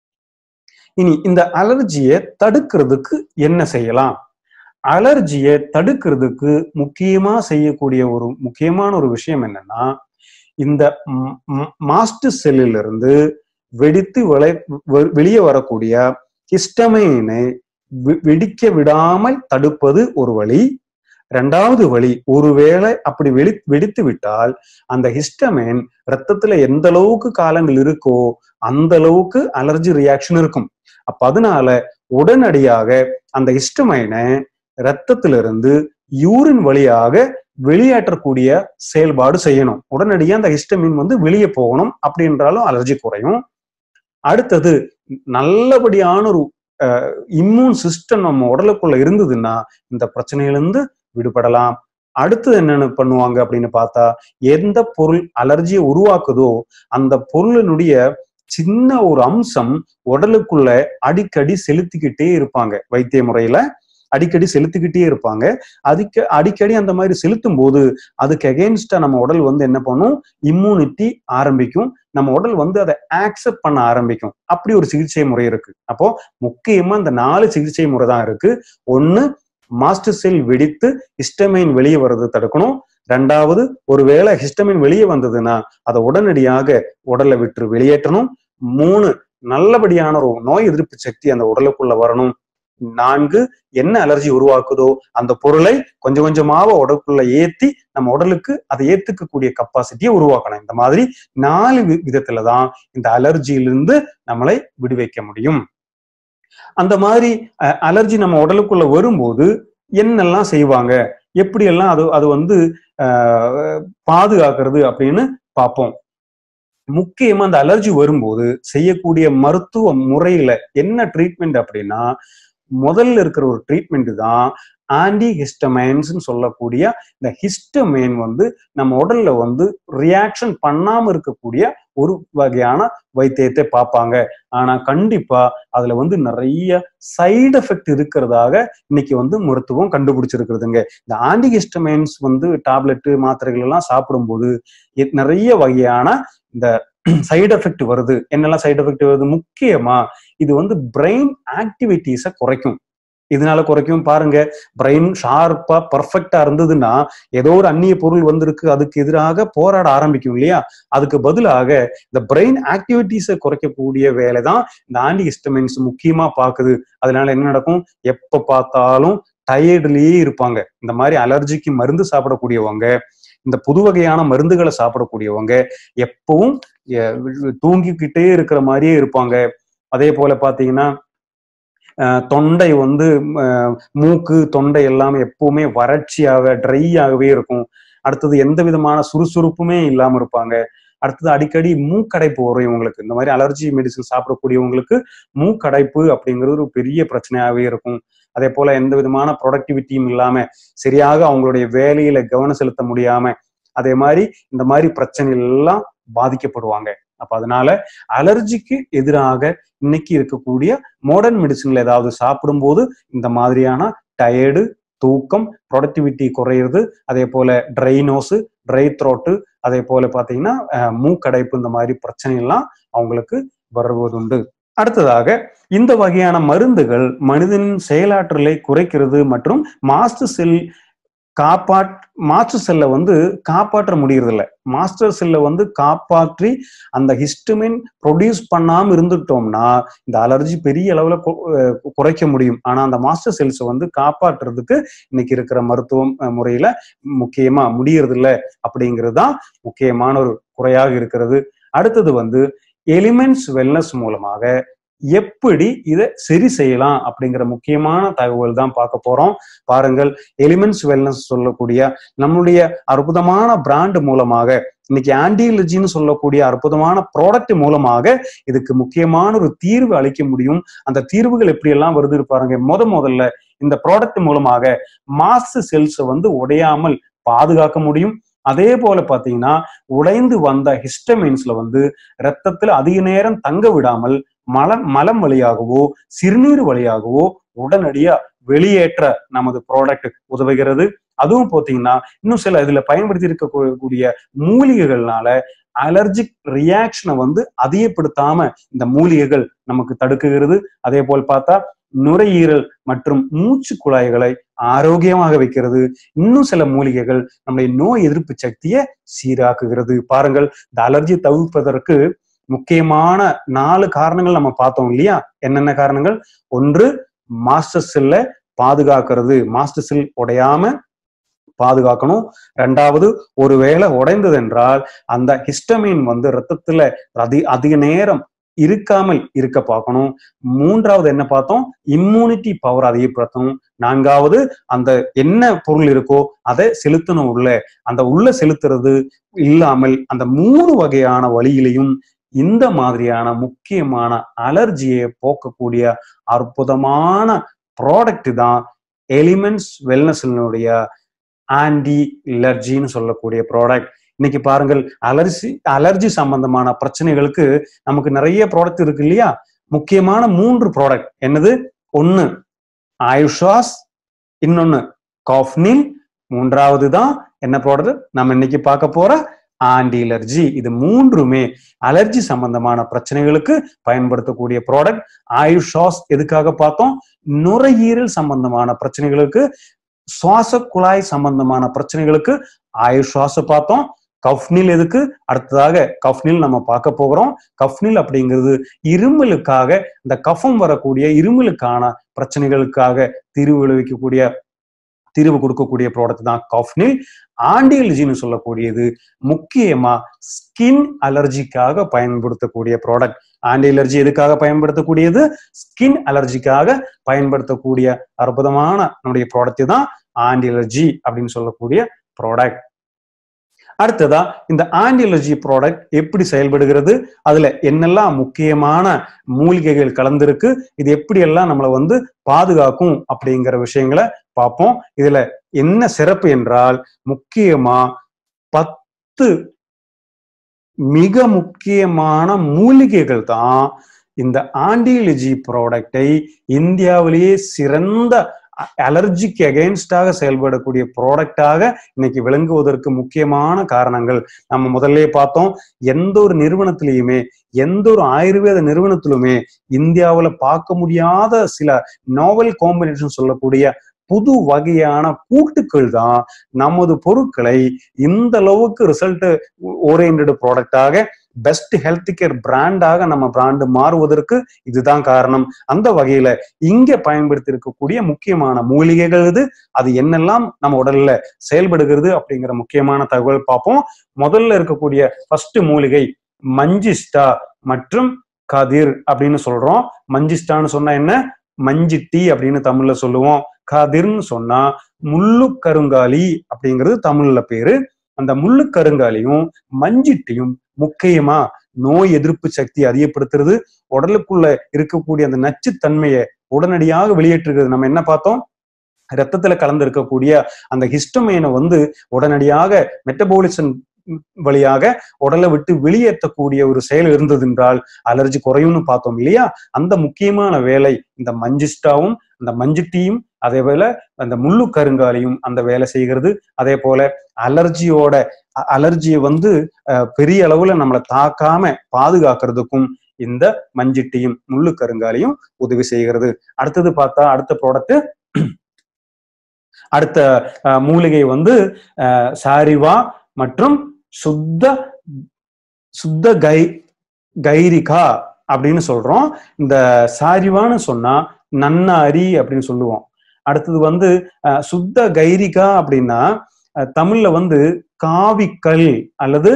இனி இந்த அலர்ஜியை தடுக்கிறதுக்கு என்ன செய்யலாம்? அலர்ஜியை தடுக்கிறதுக்கு முக்கியமா செய்யக்கூடிய ஒரு முக்கியமான ஒரு விஷயம் என்னன்னா, இந்த மாஸ்ட் செல்லில் இருந்து வெடித்து வெளியே வரக்கூடிய ஹிஸ்டமைனை வெடிக்க விடாமல் தடுப்பது ஒரு வழி. இரண்டாவது வழி, ஒருவேளை அப்படி வெடி வெடித்து விட்டால் அந்த ஹிஸ்டமைன் ரத்தத்துல எந்த அளவுக்கு காலங்கள் இருக்கோ அந்த அளவுக்கு அலர்ஜி ரியாக்ஷன் இருக்கும். அப்ப அதனால உடனடியாக அந்த ஹிஸ்டமைனை ரத்தத்திலிருந்து யூரின் வழியாக வெளியேற்றக்கூடிய செயல்பாடு செய்யணும். உடனடியாக அந்த ஹிஸ்டமின் வந்து வெளியே போகணும். அப்படி என்றாலும் அலர்ஜி குறையும். அடுத்தது, நல்லபடியான ஒரு இம்யூன் சிஸ்டம் நம்ம உடலுக்குள்ள இருந்ததுன்னா இந்த பிரச்சனையிலிருந்து விடுபடலாம். அடுத்தது என்னென்ன பண்ணுவாங்க அப்படின்னு பார்த்தா, எந்த பொருள் அலர்ஜியை உருவாக்குதோ அந்த பொருளினுடைய சின்ன ஒரு அம்சம் உடலுக்குள்ள அடிக்கடி செலுத்திக்கிட்டே இருப்பாங்க. வைத்திய முறையில அடிக்கடி செலுத்திக்கிட்டே இருப்பாங்க. அதுக்கு அடிக்கடி அந்த மாதிரி செலுத்தும் போது அதுக்கு எகெயின்ஸ்டா நம்ம உடல் வந்து என்ன பண்ணும்? இம்யூனிட்டி ஆரம்பிக்கும். நம்ம உடல் வந்து அதை ஆக்செப்ட் பண்ண ஆரம்பிக்கும். அப்படி ஒரு சிகிச்சை முறை இருக்கு. அப்போ முக்கியமா இந்த நாலு சிகிச்சை முறை தான் இருக்கு. ஒண்ணு, மாஸ்டர் செல் வெடித்து ஹிஸ்டமைன் வெளியே வர்றது தடுக்கணும். ரெண்டாவது, ஒருவேளை ஹிஸ்டமைன் வெளியே வந்ததுன்னா அதை உடனடியாக உடலை விட்டு வெளியேற்றணும். மூணு, நல்லபடியான ஒரு நோய் எதிர்ப்பு சக்தி அந்த உடலுக்குள்ள வரணும். நான்கு, என்ன அலர்ஜி உருவாக்குதோ அந்த பொருளை கொஞ்சம் கொஞ்சமாக உடலுக்குள்ள ஏத்தி நம்ம உடலுக்கு அதை ஏத்துக்கக்கூடிய கெப்பாசிட்டியை உருவாக்கணும். இந்த மாதிரி நாலு விதத்துலதான் இந்த அலர்ஜியிலிருந்து நம்மளை விடுவிக்க முடியும். அந்த மாதிரி அலர்ஜி நம்ம உடலுக்குள்ள வரும்போது என்னெல்லாம் செய்வாங்க, எப்படி எல்லாம் அது அது வந்து அஹ் பாதுகாக்கிறது அப்படின்னு பார்ப்போம். முக்கியமா அந்த அலர்ஜி வரும்போது செய்யக்கூடிய மருத்துவ முறையில என்ன ட்ரீட்மெண்ட் அப்படின்னா, முதல்ல இருக்கிற ஒரு ட்ரீட்மெண்ட் தான் ஆன்டி ஹிஸ்டமைன்ஸ் சொல்லக்கூடிய இந்த ஹிஸ்டமைன் வந்து நம்ம உடல்ல வந்து ரியாக்ஷன் பண்ணாம இருக்கக்கூடிய ஒரு வகையான வைத்தியத்தை பார்ப்பாங்க. ஆனா கண்டிப்பா அதுல வந்து நிறைய சைடு எஃபெக்ட் இருக்கிறதாக இன்னைக்கு வந்து மருத்துவம் கண்டுபிடிச்சிருக்கிறதுங்க. இந்த ஆன்டி ஹிஸ்டமைன்ஸ் வந்து டேப்லெட் மாத்திரைகள் எல்லாம் சாப்பிடும்போது நிறைய வகையான இந்த சைடு எஃபெக்ட் வருது. என்னெல்லாம் சைடு எஃபெக்ட் வருது? முக்கியமா இது வந்து பிரெயின் ஆக்டிவிட்டிஸை குறைக்கும். இதனால குறைக்கும் பாருங்க. பிரெயின் ஷார்ப்பா பர்ஃபெக்டா இருந்ததுன்னா ஏதோ ஒரு அந்நிய பொருள் வந்திருக்கு அதுக்கு எதிராக போராட ஆரம்பிக்கும் இல்லையா? அதுக்கு பதிலாக இந்த பிரெயின் ஆக்டிவிட்டிஸை குறைக்கக்கூடிய வேலை தான் இந்த ஆன்டி ஹிஸ்டமைன்ஸ் முக்கியமா பாக்குது. அதனால என்ன நடக்கும்? எப்ப பார்த்தாலும் டயர்ட்லயே இருப்பாங்க. இந்த மாதிரி அலர்ஜிக்கு மருந்து சாப்பிடக்கூடியவங்க, இந்த புது வகையான மருந்துகளை சாப்பிடக்கூடியவங்க எப்பவும் தூங்கிக்கிட்டே இருக்கிற மாதிரியே இருப்பாங்க. அதே போல பாத்தீங்கன்னா தொண்டை வந்து மூக்கு தொண்டை எல்லாமே எப்பவுமே வறட்சியாக ட்ரை ஆகவே இருக்கும். அடுத்தது எந்த விதமான சுறுசுறுப்புமே இல்லாம இருப்பாங்க. அடுத்தது அடிக்கடி மூக்கடைப்பு வரும் இவங்களுக்கு. இந்த மாதிரி அலர்ஜி மெடிசன் சாப்பிடக்கூடியவங்களுக்கு மூக்கடைப்பு அப்படிங்கிறது ஒரு பெரிய பிரச்சனையாகவே இருக்கும். அதே போல எந்த விதமான ப்ரொடக்டிவிட்டியும் இல்லாம சரியாக அவங்களுடைய வேலையில கவனம் செலுத்த முடியாம அதே மாதிரி இந்த மாதிரி பிரச்சனைகள் எல்லாம் பாதிக்கப்படுவாங்க. அப்ப அதனால அலர்ஜிக்கு எதிராக இன்னைக்கு இருக்கக்கூடிய மாடர்ன் மெடிசன்ல ஏதாவது சாப்பிடும்போது இந்த மாதிரியான டயர்டு, தூக்கம், ப்ரொடக்டிவிட்டி குறையிறது, அதே போல ட்ரை நோஸு, ட்ரை த்ரோட்டு, அதே போல பாத்தீங்கன்னா மூக்கடைப்பு இந்த மாதிரி பிரச்சனை எல்லாம் அவங்களுக்கு வருவதுண்டு. அடுத்ததாக இந்த வகையான மருந்துகள் மனிதனின் செயலாற்றலை குறைக்கிறது மற்றும் மாஸ்டர் செல் காப்பாற் மாஸ்டர் செல்லை வந்து காப்பாற்ற முடியறது இல்லை. மாஸ்டர் செல்லை வந்து காப்பாற்றி அந்த ஹிஸ்டமின் ப்ரொடியூஸ் பண்ணாம இருந்துட்டோம்னா இந்த அலர்ஜி பெரிய அளவுல குறைக்க முடியும். ஆனா அந்த மாஸ்டர் செல்ஸை வந்து காப்பாற்றுறதுக்கு இன்னைக்கு இருக்கிற மருத்துவம் முறையில முக்கியமா முடியறது இல்லை அப்படிங்கிறது தான் முக்கியமான ஒரு குறையாக இருக்கிறது. அடுத்தது வந்து எலிமெண்ட்ஸ் வெல்னஸ் மூலமாக எப்படி இதை சரி செய்யலாம் அப்படிங்கிற முக்கியமான தகவல் தான் பார்க்க போறோம். பாருங்கள், எலிமெண்ட்ஸ் வெல்னஸ் சொல்லக்கூடிய நம்மளுடைய அற்புதமான பிராண்ட் மூலமாக இன்னைக்கு ஆன்டி அலர்ஜின்னு சொல்லக்கூடிய அற்புதமான ப்ராடக்ட் மூலமாக இதுக்கு முக்கியமான ஒரு தீர்வு அளிக்க முடியும். அந்த தீர்வுகள் எப்படி எல்லாம் வருது பாருங்க. முத முதல்ல இந்த ப்ராடக்ட் மூலமாக மாஸ்டர் செல்ஸை வந்து உடையாமல் பாதுகாக்க முடியும். அதே போல பாத்தீங்கன்னா உடைந்து வந்த ஹிஸ்டமின்ஸ்ல வந்து ரத்தத்துல அதிக நேரம் தங்க விடாமல் மலம் மலம் வழியாகவோ சிறுநீர் வழியாகவோ உடனடியா வெளியேற்ற நமது ப்ராடக்ட் உதவுகிறது. அதுவும் பார்த்தீங்கன்னா இன்னும் சில இதுல பயன்படுத்தி இருக்கக்கூடிய மூலிகைகள்னால அலர்ஜிக் ரியாக்ஷனை வந்து அதிகப்படுத்தாம இந்த மூலிகைகள் நமக்கு தடுக்குகிறது. அதே போல் பார்த்தா நுரையீரல் மற்றும் மூச்சு குழாய்களை ஆரோக்கியமாக வைக்கிறது. இன்னும் சில மூலிகைகள் நம்முடைய நோய் எதிர்ப்பு சக்தியை சீராக்குகிறது. பாருங்கள், இந்த அலர்ஜி தவிர்ப்பதற்கு முக்கியமான நாலு காரணங்கள் நம்ம பார்த்தோம் இல்லையா? என்னென்ன காரணங்கள்? ஒன்று, மாஸ்டர் செல்லை பாதுகாக்கிறது, மாஸ்டர் செல் உடையாம பாதுகாக்கணும். ரெண்டாவது, ஒருவேளை உடைந்தது என்றால் அந்த ஹிஸ்டமின் வந்து ரத்தத்துல அதி அதிக நேரம் இருக்காமல் இருக்க பார்க்கணும். மூன்றாவது என்ன பார்த்தோம்? இம்யூனிட்டி பவர் அதிகப்படுத்தணும். நான்காவது, அந்த என்ன பொருள் இருக்கோ அதை செலுத்தணும் உள்ள. அந்த உள்ள செலுத்துறது இல்லாமல் அந்த மூணு வகையான வழியிலையும் இந்த மாதிரியான முக்கியமான அலர்ஜியை போக்கக்கூடிய அற்புதமான ப்ராடக்ட் தான் எலிமெண்ட்ஸ் வெல்னஸ்னுடைய ஆன்டி அலர்ஜின்னு சொல்லக்கூடிய ப்ராடக்ட். இன்னைக்கு பாருங்கள், அலர்ஜி அலர்ஜி சம்பந்தமான பிரச்சனைகளுக்கு நமக்கு நிறைய ப்ராடக்ட் இருக்கு இல்லையா? முக்கியமான மூன்று ப்ராடக்ட் என்னது? ஒன்னு ஆயுஷாஸ், இன்னொன்னு காஃப்னில், மூன்றாவது தான் என்ன ப்ராடக்ட் நம்ம இன்னைக்கு பார்க்க போற ஆன்டி அலர்ஜி. இது மூன்றுமே அலர்ஜி சம்பந்தமான பிரச்சனைகளுக்கு பயன்படுத்தக்கூடிய ப்ராடக்ட். ஆயுஷாஸ் எதுக்காக பார்த்தோம்? நுரையீரல் சம்பந்தமான பிரச்சனைகளுக்கு, சுவாச குழாய் சம்பந்தமான பிரச்சனைகளுக்கு ஆயுஷாஸ் பார்த்தோம். கஃப்னில் எதுக்கு? அடுத்ததாக கஃப்னில் நம்ம பார்க்க போகிறோம். கஃப்னில் அப்படிங்கிறது இருமலுக்காக, இந்த கஃபம் வரக்கூடிய இருமலுக்கான பிரச்சனைகளுக்காக தீர்வு விளைவிக்கக்கூடிய தீர்வு கொடுக்கக்கூடிய ப்ராடக்ட் தான் காஃப்னில். ஆன்டி அலர்ஜின்னு சொல்லக்கூடியது முக்கியமா ஸ்கின் அலர்ஜிக்காக பயன்படுத்தக்கூடிய ப்ராடக்ட். ஆன்டி அலர்ஜி எதுக்காக பயன்படுத்தக்கூடியது? ஸ்கின் அலர்ஜிக்காக பயன்படுத்தக்கூடிய அற்புதமான நம்முடைய ப்ராடக்ட் தான் ஆன்டி அலர்ஜி அப்படின்னு சொல்லக்கூடிய ப்ராடக்ட். அடுத்ததா இந்த ஆன்டி அலர்ஜி ப்ராடக்ட் எப்படி செயல்படுகிறது, அதுல என்னெல்லாம் முக்கியமான மூலிகைகள் கலந்திருக்கு, இது எப்படி எல்லாம் நம்மளை வந்து பாதுகாக்கும் அப்படிங்கிற விஷயங்களை பார்ப்போம். இதுல என்ன சிறப்பு என்றால், முக்கியமா பத்து மிக முக்கியமான மூலிகைகள் தான் இந்த ஆன்டி அலர்ஜி ப்ராடக்டை இந்தியாவிலேயே சிறந்த அலர்ஜிக்கு அகெயின்ஸ்டாக செயல்படக்கூடிய ப்ராடக்டாக இன்னைக்கு விளங்குவதற்கு முக்கியமான காரணங்கள் நம்ம முதல்ல பார்த்தோம். எந்த ஒரு நிறுவனத்திலையுமே, எந்த ஒரு ஆயுர்வேத நிறுவனத்திலுமே இந்தியாவில் பார்க்க முடியாத சில நாவல் காம்பினேஷன் சொல்லக்கூடிய புது வகையான கூட்டுக்கள் தான் நமது பொருட்களை இந்த அளவுக்கு ரிசல்ட் ஓரியன்டட் ப்ராடக்டாக, பெஸ்ட் ஹெல்த் கேர் பிராண்டாக நம்ம பிராண்டு மாறுவதற்கு இதுதான் காரணம். அந்த வகையில இங்க பயன்படுத்தி இருக்கக்கூடிய முக்கியமான மூலிகைகள் இது, அது என்னெல்லாம் நம்ம உடல்ல செயல்படுகிறது அப்படிங்கிற முக்கியமான தகவல் பார்ப்போம். முதல்ல இருக்கக்கூடிய ஃபர்ஸ்ட் மூலிகை மஞ்சிஸ்டா மற்றும் கதிர் அப்படின்னு சொல்றோம். மஞ்சிஸ்டான்னு சொன்னா என்ன? மஞ்சி டீ அப்படின்னு தமிழ்ல சொல்லுவோம். கதிர்ன்னு சொன்னா முள்ளு கருங்காலி அப்படிங்கிறது தமிழ்ல பேரு. அந்த முள்ளு கருங்காலியும் மஞ்சிட்டியும் முக்கியமா நோய் எதிர்ப்பு சக்தி அதிகப்படுத்துறது, உடலுக்குள்ள இருக்கக்கூடிய அந்த நச்சுத்தன்மையை உடனடியாக வெளியேற்றுகிறது. நம்ம என்ன பார்த்தோம்? ரத்தத்துல கலந்து இருக்கக்கூடிய அந்த ஹிஸ்டமைனை வந்து உடனடியாக மெட்டபாலிசம் வழியாக உடலை விட்டு வெளியேற்றக்கூடிய ஒரு செயல் இருந்தது என்றால் அலர்ஜி குறையும்னு பார்த்தோம் இல்லையா? அந்த முக்கியமான வேலை இந்த மஞ்சிஸ்டாவும் அந்த மஞ்சிட்டியும், அதே போல அந்த முள்ளு கருங்காலியும் அந்த வேலை செய்கிறது. அதே போல அலர்ஜியோட அலர்ஜியை வந்து பெரிய அளவுல நம்மளை தாக்காம பாதுகாக்கிறதுக்கும் இந்த மஞ்சிட்டியும் முள்ளு கருங்காலியும் உதவி செய்கிறது. அடுத்தது பார்த்தா அடுத்த ப்ராடக்ட் அடுத்த மூலிகை வந்து சாரிவா மற்றும் சுத்த சுத்த கை கைரிகா அப்படின்னு சொல்றோம். இந்த சாரிவான்னு சொன்னா நன்னாரி அப்படின்னு சொல்லுவோம். அடுத்தது வந்து சுத்த கைரிகா அப்படின்னா தமிழ்ல வந்து காவிக்கல் அல்லது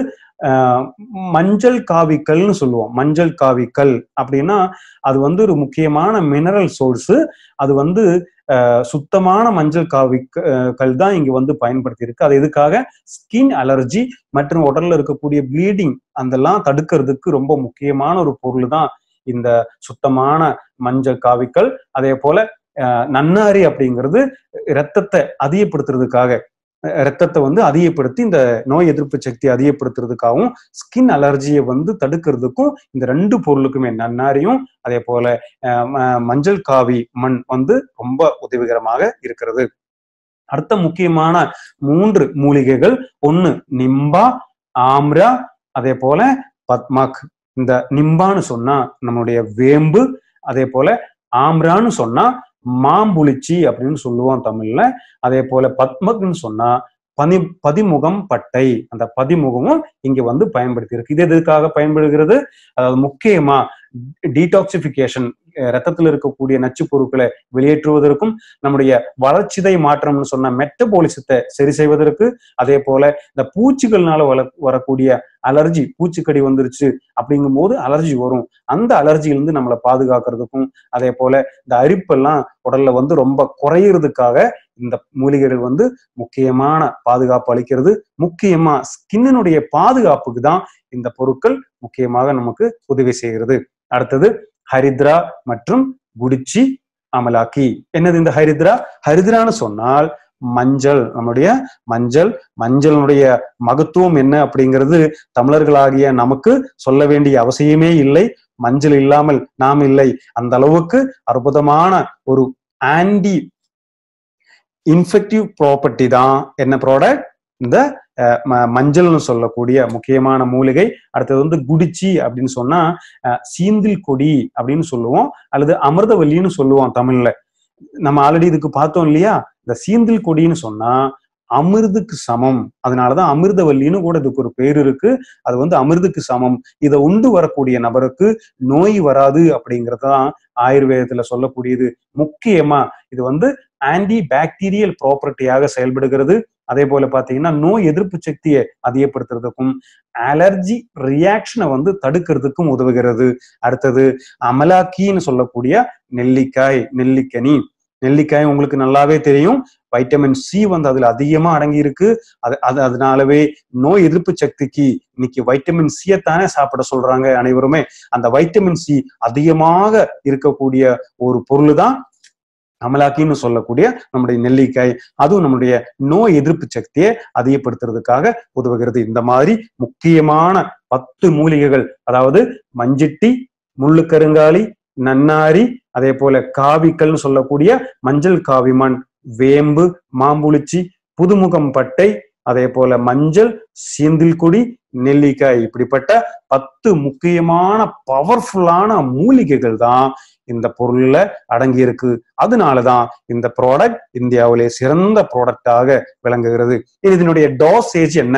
மஞ்சள் காவிக்கல்னு சொல்லுவோம். மஞ்சள் காவிக்கல் அப்படின்னா அது வந்து ஒரு முக்கியமான மினரல் சோர்ஸ். அது வந்து சுத்தமான மஞ்சள் காவி கல் தான் இங்க வந்து பயன்படுத்தி இருக்கு. அது எதுக்காக? ஸ்கின் அலர்ஜி மற்றும் உடல்ல இருக்கக்கூடிய ப்ளீடிங் அதெல்லாம் தடுக்கிறதுக்கு ரொம்ப முக்கியமான ஒரு பொருள் தான் இந்த சுத்தமான மஞ்சள் காவிக்கல். அதே போல நன்னாரி அப்படிங்கிறது இரத்தத்தை அதிகப்படுத்துறதுக்காக, ரத்தத்தை வந்து அதிகப்படுத்தி இந்த நோய் எதிர்ப்பு சக்தியை அதிகப்படுத்துறதுக்காகவும் ஸ்கின் அலர்ஜியை வந்து தடுக்கிறதுக்கும் இந்த ரெண்டு பொருளுக்குமே நன்னாரியும் அதே போல மஞ்சள் காவி மண் வந்து ரொம்ப உதவிகரமாக இருக்கிறது. அடுத்த முக்கியமான மூன்று மூலிகைகள், ஒண்ணு நிம்பா, ஆம்ரா, அதே போல பத்மாக். இந்த நிம்பான்னு சொன்னா நம்மளுடைய வேம்பு, அதே போல ஆம்ரான்னு சொன்னா மாம்புளிச்சி அப்படின்னு சொல்லுவோம் தமிழ்ல. அதே போல பத்மக்னு சொன்னா பதி பதிமுகம் பட்டை. அந்த பதிமுகமும் இங்க வந்து பயன்படுத்தி இருக்கு. இது எதுக்காக பயன்படுகிறது? அதாவது முக்கியமா டீடாக்சிபிகேஷன், ரத்தத்தில் இருக்கக்கூடிய நச்சு பொருட்களை வெளியேற்றுவதற்கும், நம்முடைய வளர்ச்சிதை மாற்றம்னு சொன்ன மெட்டபாலிசத்தை சரி செய்வதற்கு, அதே போல இந்த பூச்சிகள்னால வள வரக்கூடிய அலர்ஜி, பூச்சிக்கடி வந்துருச்சு அப்படிங்கும் போது அலர்ஜி வரும், அந்த அலர்ஜியிலிருந்து நம்மளை பாதுகாக்கிறதுக்கும், அதே போல இந்த அரிப்பெல்லாம் உடல்ல வந்து ரொம்ப குறையிறதுக்காக இந்த மூலிகைகள் வந்து முக்கியமான பாதுகாப்பு அளிக்கிறது. முக்கியமா ஸ்கின்னுடைய பாதுகாப்புக்கு தான் இந்த பொருட்கள் முக்கியமாக நமக்கு உதவி செய்கிறது. அடுத்தது ஹரித்ரா மற்றும் குடிச்சி, அமலாக்கி. என்னது இந்த ஹரித்ரா? ஹரித்ரான்னு சொன்னால் மஞ்சள். நம்முடைய மஞ்சள், மஞ்சளுடைய மகத்துவம் என்ன அப்படிங்கிறது தமிழர்களாகிய நமக்கு சொல்ல வேண்டிய அவசியமே இல்லை. மஞ்சள் இல்லாமல் நாம் இல்லை. அந்த அளவுக்கு அற்புதமான ஒரு ஆன்டி இன்ஃபெக்டிவ் ப்ராப்பர்ட்டி தான் என்ன ப்ராடக்ட்? இந்த மஞ்சள்னு சொல்லக்கூடிய முக்கியமான மூலிகை. அடுத்தது வந்து குடிச்சி அப்படின்னு சொன்னா சீந்தில் கொடி அப்படின்னு சொல்லுவோம், அல்லது அமிர்தவல்லின்னு சொல்லுவோம் தமிழ்ல. நம்ம ஆல்ரெடி இதுக்கு பார்த்தோம் இல்லையா? இந்த சீந்தில் கொடின்னு சொன்னா அமிர்துக்கு சமம், அதனாலதான் அமிர்தவல்லின்னு கூட இதுக்கு ஒரு பேர் இருக்கு. அது வந்து அமிர்துக்கு சமம். இதை உண்டு வரக்கூடிய நபருக்கு நோய் வராது அப்படிங்கறதுதான் ஆயுர்வேதத்துல சொல்லக்கூடியது. முக்கியமா இது வந்து ஆன்டி பாக்டீரியல் ப்ராப்பர்ட்டியாக செயல்படுகிறது. அதே போல பாத்தீங்கன்னா நோய் எதிர்ப்பு சக்தியை அதிகப்படுத்துறதுக்கும், அலர்ஜி ரியாக்ஷனை வந்து தடுக்கிறதுக்கும் உதவுகிறது. அடுத்தது அமலாக்கின்னு சொல்லக்கூடிய நெல்லிக்காய், நெல்லிக்கனி. நெல்லிக்காய் உங்களுக்கு நல்லாவே தெரியும், வைட்டமின் சி வந்து அதுல அதிகமா அடங்கி இருக்கு. அது அது அதனாலவே நோய் எதிர்ப்பு சக்திக்கு இன்னைக்கு வைட்டமின் சியத்தானே சாப்பிட சொல்றாங்க அனைவருமே. அந்த வைட்டமின் சி அதிகமாக இருக்கக்கூடிய ஒரு பொருள் தான் அமலாக்கின்னு சொல்லக்கூடிய நம்முடைய நெல்லிக்காய். அதுவும் நம்முடைய நோய் எதிர்ப்பு சக்தியை அதிகப்படுத்துறதுக்காக உதவுகிறது. இந்த மாதிரி முக்கியமான பத்து மூலிகைகள், அதாவது மஞ்சிட்டி, முள்ளு கருங்காலி, நன்னாரி, அதே போல காவிக்கல்னு சொல்லக்கூடிய மஞ்சள் காவிமண், வேம்பு, மாம்புளிச்சி, புதுமுகம் பட்டை, அதே போல மஞ்சள், சீந்தில்குடி, நெல்லிக்காய், இப்படிப்பட்ட பத்து முக்கியமான பவர்ஃபுல்லான மூலிகைகள் தான் இந்த பொருள்ல அடங்கி இருக்கு. அதனாலதான் இந்த ப்ராடக்ட் இந்தியாவிலே சிறந்த ப்ராடக்டாக விளங்குகிறது. இதனுடைய டோசேஜ் என்ன?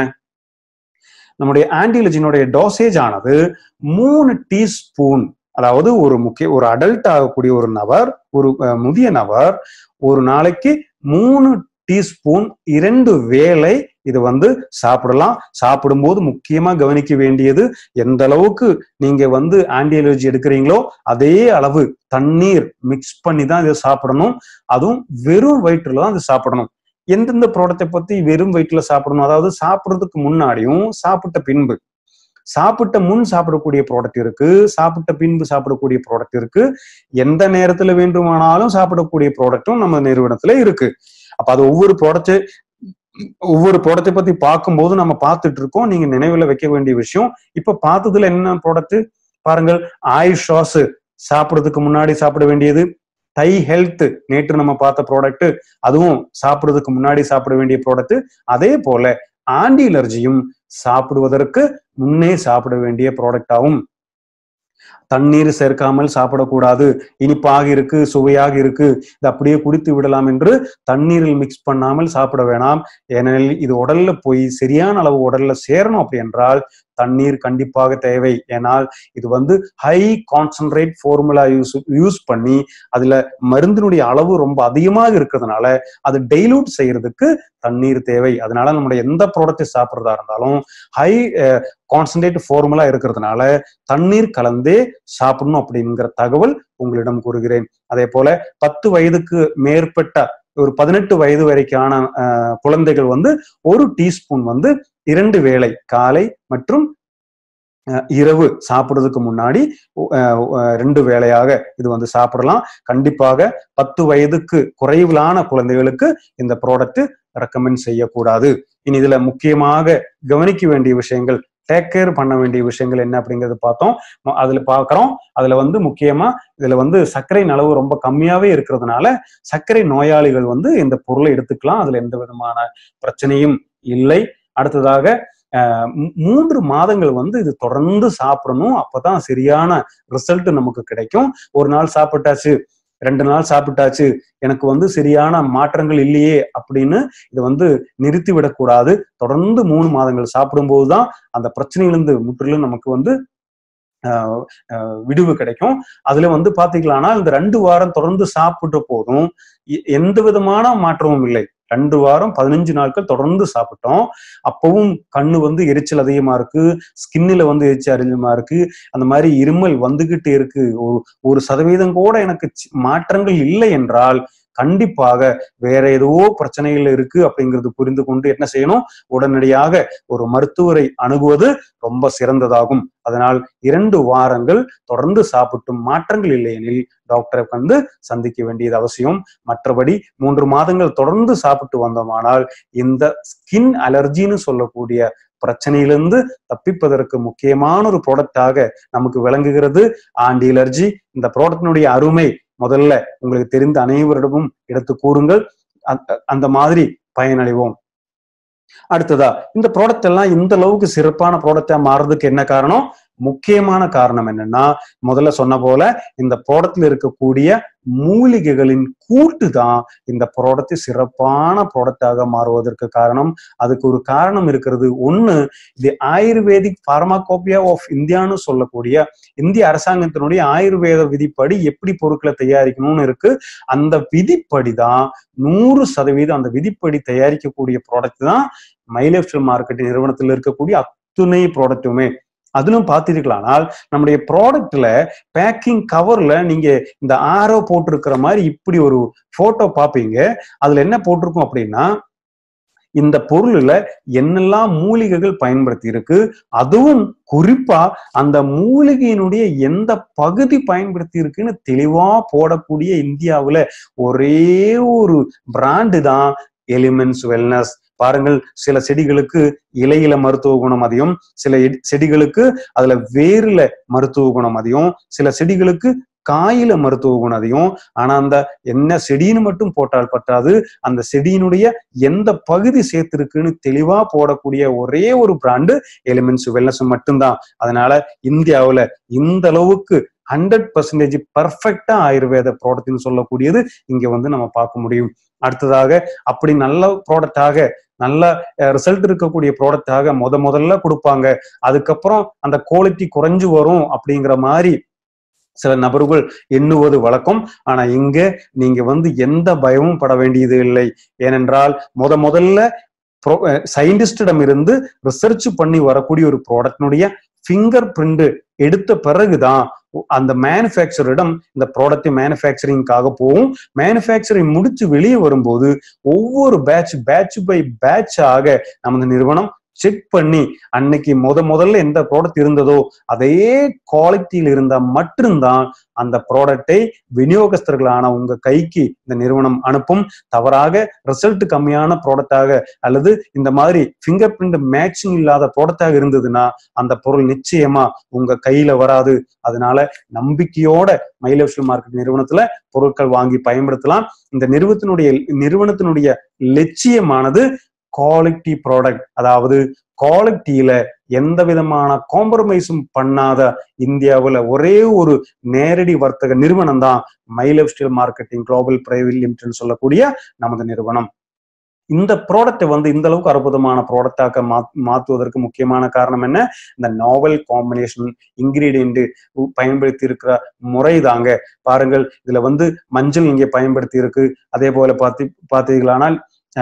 நம்முடைய ஆன்டிலஜினுடைய டோசேஜ் ஆனது மூணு டீஸ்பூன். அதாவது ஒரு முக்கிய ஒரு அடல்ட் ஆகக்கூடிய ஒரு நபர், ஒரு முதிய நபர் ஒரு நாளைக்கு மூணு டீஸ்பூன் இரண்டு வேளை இது வந்து சாப்பிடலாம். சாப்பிடும்போது முக்கியமா கவனிக்க வேண்டியது, எந்த அளவுக்கு நீங்க வந்து ஆன்டி அலர்ஜி எடுக்கிறீங்களோ அதே அளவு தண்ணீர் மிக்ஸ் பண்ணி தான் இதை சாப்பிடணும். அதுவும் வெறும் வயிற்றுல தான் இது சாப்பிடணும். எந்தெந்த ப்ராடக்டை பத்தி வெறும் வயிற்றுல சாப்பிடணும்? அதாவது சாப்பிட்றதுக்கு முன்னாடியும் சாப்பிட்ட பின்பு. சாப்பிட்ட முன் சாப்பிடக்கூடிய ப்ராடக்ட் இருக்கு, சாப்பிட்ட பின்பு சாப்பிடக்கூடிய ப்ராடக்ட் இருக்கு, எந்த நேரத்துல வேண்டுமானாலும் சாப்பிடக்கூடிய ப்ராடக்டும் நம்ம நிறுவனத்துல இருக்கு. அப்ப அது ஒவ்வொரு ப்ராடக்ட் ஒவ்வொரு ப்ராடக்டை பத்தி பார்க்கும்போது நம்ம பார்த்துட்டு இருக்கோம். நீங்க நினைவுல வைக்க வேண்டிய விஷயம், இப்ப பார்த்ததுல என்ன ப்ராடக்ட் பாருங்கள். ஆயுஷ் ஷாஸ் சாப்பிடுறதுக்கு முன்னாடி சாப்பிட வேண்டியது. தை ஹெல்த் நேற்று நம்ம பார்த்த ப்ராடக்ட், அதுவும் சாப்பிடுறதுக்கு முன்னாடி சாப்பிட வேண்டிய ப்ராடக்ட். அதே போல ஆன்டி அலர்ஜியும் சாப்பிடுவதற்கு முன்னே சாப்பிட வேண்டிய ப்ராடக்ட் ஆகும். தண்ணீர் சேர்க்காமல் சாப்பிடக்கூடாது, இனிப்பாக இருக்கு, சுவையாக இருக்கு, இது அப்படியே குடித்து விடலாம் என்று தண்ணீரில் மிக்ஸ் பண்ணாமல் சாப்பிட வேணாம். ஏனெனில் இது உடல்ல போய் சரியான அளவு உடல்ல சேரணும் அப்படி என்றால் தண்ணீர் கண்டிப்பாக தேவை. ஏனால் இது வந்து high concentrate formula use use பண்ணி அதுல மருந்தினுடைய அளவு ரொம்ப அதிகமாக இருக்கிறதுனால அது டைலூட் செய்யறதுக்கு தண்ணீர் தேவை. அதனால நம்முடைய எந்த ப்ராடக்ட் சாப்பிட்றதா இருந்தாலும் ஹை கான்சன்ட்ரேட் ஃபார்முலா இருக்கிறதுனால தண்ணீர் கலந்தே சாப்பிடணும் அப்படிங்கிற தகவல் உங்களிடம் கூறுகிறேன். அதே போல பத்து வயதுக்கு மேற்பட்ட ஒரு பதினெட்டு வயது வரைக்கான குழந்தைகள் வந்து ஒரு டீஸ்பூன் வந்து இரண்டு வேளை காலை மற்றும் இரவு சாப்பிடுறதுக்கு முன்னாடி ரெண்டு வேளையாக இது வந்து சாப்பிடலாம். கண்டிப்பாக பத்து வயதுக்கு குறைவிலான குழந்தைகளுக்கு இந்த ப்ராடக்ட் ரெக்கமெண்ட் செய்யக்கூடாது. இனி இதுல முக்கியமாக கவனிக்க வேண்டிய விஷயங்கள், டேக் கேர் பண்ண வேண்டிய விஷயங்கள் என்ன அப்படிங்கறது பார்த்தோம். அதுல பாக்குறோம். அதுல வந்து முக்கியமா இதுல வந்து சர்க்கரையின் அளவு ரொம்ப கம்மியாவே இருக்கிறதுனால சர்க்கரை நோயாளிகள் வந்து இந்த பொருளை எடுத்துக்கலாம். அதுல எந்த விதமான பிரச்சனையும் இல்லை. அடுத்ததாக அஹ் மூன்று மாதங்கள் வந்து இது தொடர்ந்து சாப்பிடணும். அப்பதான் சரியான ரிசல்ட் நமக்கு கிடைக்கும். ஒரு நாள் சாப்பிட்டாச்சு, ரெண்டு நாள் சாப்பிட்டாச்சு, எனக்கு வந்து சரியான மாற்றங்கள் இல்லையே அப்படின்னு இதை வந்து நிறுத்தி விடக்கூடாது. தொடர்ந்து மூணு மாதங்கள் சாப்பிடும் போதுதான் அந்த பிரச்சனையிலிருந்து முற்றிலும் நமக்கு வந்து விடுவு கிடைக்கும். அதுல வந்து பாத்தீங்களான்னா இந்த ரெண்டு வாரம் தொடர்ந்து சாப்பிட்ட போதும் எந்த விதமான மாற்றமும் இல்லை. ரெண்டு வாரம் பதினஞ்சு நாட்கள் தொடர்ந்து சாப்பிட்டோம். அப்பவும் கண்ணு வந்து எரிச்சல் அதிகமா இருக்கு, ஸ்கின்னில வந்து எரிச்சல் அதிகமா இருக்கு, அந்த மாதிரி இருமல் வந்துகிட்டே இருக்கு, ஒரு ஒரு சதவீதம் கூட எனக்கு மாற்றங்கள் இல்லை என்றால் கண்டிப்பாக வேற ஏதோ பிரச்சனைகள் இருக்கு அப்படிங்கிறது புரிந்து கொண்டு என்ன செய்யணும், உடனடியாக ஒரு மருத்துவரை அணுகுவது ரொம்ப சிறந்ததாகும். அதனால் இரண்டு வாரங்கள் தொடர்ந்து சாப்பிட்டும் மாற்றங்கள் இல்லையெனில் டாக்டரை வந்து சந்திக்க வேண்டியது அவசியம். மற்றபடி மூன்று மாதங்கள் தொடர்ந்து சாப்பிட்டு வந்தோமானால் இந்த ஸ்கின் அலர்ஜின்னு சொல்லக்கூடிய பிரச்சனையிலிருந்து தப்பிப்பதற்கு முக்கியமான ஒரு ப்ராடக்டாக நமக்கு விளங்குகிறது ஆன்டி அலர்ஜி. இந்த ப்ராடக்டினுடைய அருமை முதல்ல உங்களுக்கு தெரிந்த அனைவரிடமும் எடுத்து கூறுங்கள். அந்த மாதிரி பயனடைவோம். அடுத்ததா இந்த ப்ராடக்ட் எல்லாம் இந்த அளவுக்கு சிறப்பான ப்ராடக்டா மாறுறதுக்கு என்ன காரணம்? முக்கியமான காரணம் என்னன்னா, முதல்ல சொன்ன போல இந்த ப்ராடக்ட்ல இருக்கக்கூடிய மூலிகைகளின் கூட்டு தான் இந்த ப்ராடக்ட் சிறப்பான ப்ராடக்டாக மாறுவதற்கு காரணம். அதுக்கு ஒரு காரணம் இருக்கிறது. ஒண்ணு, இது ஆயுர்வேதிக் பார்மாகோபியா ஆஃப் இந்தியான்னு சொல்லக்கூடிய இந்திய அரசாங்கத்தினுடைய ஆயுர்வேத விதிப்படி எப்படி பொருட்களை தயாரிக்கணும்னு இருக்கு. அந்த விதிப்படி தான் நூறு சதவீதம் அந்த விதிப்படி தயாரிக்கக்கூடிய ப்ராடக்ட் தான் மை லைஃப் ஸ்டைல் மார்க்கெட்டிங் நிறுவனத்தில் இருக்கக்கூடிய அத்துணை ப்ராடக்ட்டுமே. அதிலும் பார்த்திருக்கலாம்னால் நம்முடைய ப்ராடக்ட்ல பேக்கிங் கவர்ல நீங்க இந்த ஆரோ போட்டிருக்கிற மாதிரி இப்படி ஒரு போட்டோ பார்ப்பீங்க. அதுல என்ன போட்டிருக்கும் அப்படின்னா, இந்த பொருள்ல என்னெல்லாம் மூலிகைகள் பயன்படுத்தி இருக்கு, அதுவும் குறிப்பா அந்த மூலிகையினுடைய எந்த பகுதி பயன்படுத்தி இருக்குன்னு தெளிவா போடக்கூடிய இந்தியாவுல ஒரே ஒரு பிராண்டு தான் எலிமெண்ட்ஸ் வெல்னஸ். பாருங்கள், சில செடிகளுக்கு இலையில மருத்துவ குணம் அதிகம், சில செடிகளுக்கு அதுல வேர்ல மருத்துவ குணம் அதிகம், சில செடிகளுக்கு காயில மருத்துவ குணம் அதிகம். ஆனா அந்த என்ன செடின்னு மட்டும் போட்டால் பற்றாது, அந்த செடியினுடைய எந்த பகுதி சேர்த்திருக்குன்னு தெளிவா போடக்கூடிய ஒரே ஒரு பிராண்டு எலிமெண்ட்ஸ் வெல்னஸ் மட்டும்தான். அதனால இந்தியாவுல இந்த அளவுக்கு ஹண்ட்ரட் பர்சன்டேஜ் பர்ஃபெக்டா ஆயுர்வேத ப்ராடக்ட்னு சொல்லக்கூடியது இங்க வந்து நம்ம பார்க்க முடியும். அடுத்ததாக அப்படி நல்ல ப்ராடக்டாக நல்ல ரிசல்ட் இருக்கக்கூடிய ப்ராடக்டாக முத முதல்ல கொடுப்பாங்க, அதுக்கப்புறம் அந்த குவாலிட்டி குறைஞ்சு வரும் அப்படிங்கிற மாதிரி சில நபர்கள் எண்ணுவது வழக்கம். ஆனா இங்க நீங்க வந்து எந்த பயமும் பட வேண்டியது இல்லை. ஏனென்றால் முத முதல்ல சயின்டிஸ்டிடம் இருந்து ரிசர்ச் பண்ணி வரக்கூடிய ஒரு ப்ராடக்டினுடைய ஃபிங்கர் பிரிண்ட் எடுத்த பிறகுதான் அந்த மேனுஃபேக்சரிடம் இந்த ப்ராடக்ட் மேனுஃபேக்சரிங்காக போகும். மேனுஃபேக்சரிங் முடிச்சு வெளியே வரும்போது ஒவ்வொரு பேட்ச் பேட்ச் பை பேட்ச் ஆக நமது நிறுவனம் செக் பண்ணி அன்னைக்கு முத முதல்ல எந்த ப்ராடக்ட் இருந்ததோ அதே குவாலிட்டியில் இருந்தா மட்டும்தான் அந்த ப்ராடக்டை விநியோகஸ்தர்களான உங்க கைக்கு இந்த நிறுவனம் அனுப்பும். தவறாக ரிசல்ட் கம்மியான ப்ராடக்டாக அல்லது இந்த மாதிரி ஃபிங்கர் பிரிண்ட் மேட்சிங் இல்லாத ப்ராடக்டாக இருந்ததுன்னா அந்த பொருள் நிச்சயமா உங்க கையில வராது. அதனால நம்பிக்கையோட மை லைஃப் ஸ்டைல் மார்க்கெட் நிறுவனத்துல பொருட்கள் வாங்கி பயன்படுத்தலாம். இந்த நிறுவனத்தினுடைய நிறுவனத்தினுடைய லட்சியமானது குவாலிட்டி ப்ராடக்ட், அதாவது குவாலிட்டியில எந்த விதமான காம்ப்ரமைஸும் பண்ணாத இந்தியாவுல ஒரே ஒரு நேரடி வர்த்தக நிறுவனம் தான் my lifestyle marketing global private limited சொல்லக்கூடிய நமது நிறுவனம். இந்த ப்ராடக்டை வந்து இந்த அளவுக்கு அற்புதமான ப்ராடக்டாக மா மாற்றுவதற்கு முக்கியமான காரணம் என்ன? இந்த நாவல் காம்பினேஷன் இன்கிரீடியன்ட் பயன்படுத்தி இருக்கிற முறை தாங்க. பாருங்கள், இதுல வந்து மஞ்சள் இங்கே பயன்படுத்தி இருக்கு. அதே போல பார்த்து பார்த்தீங்களானால்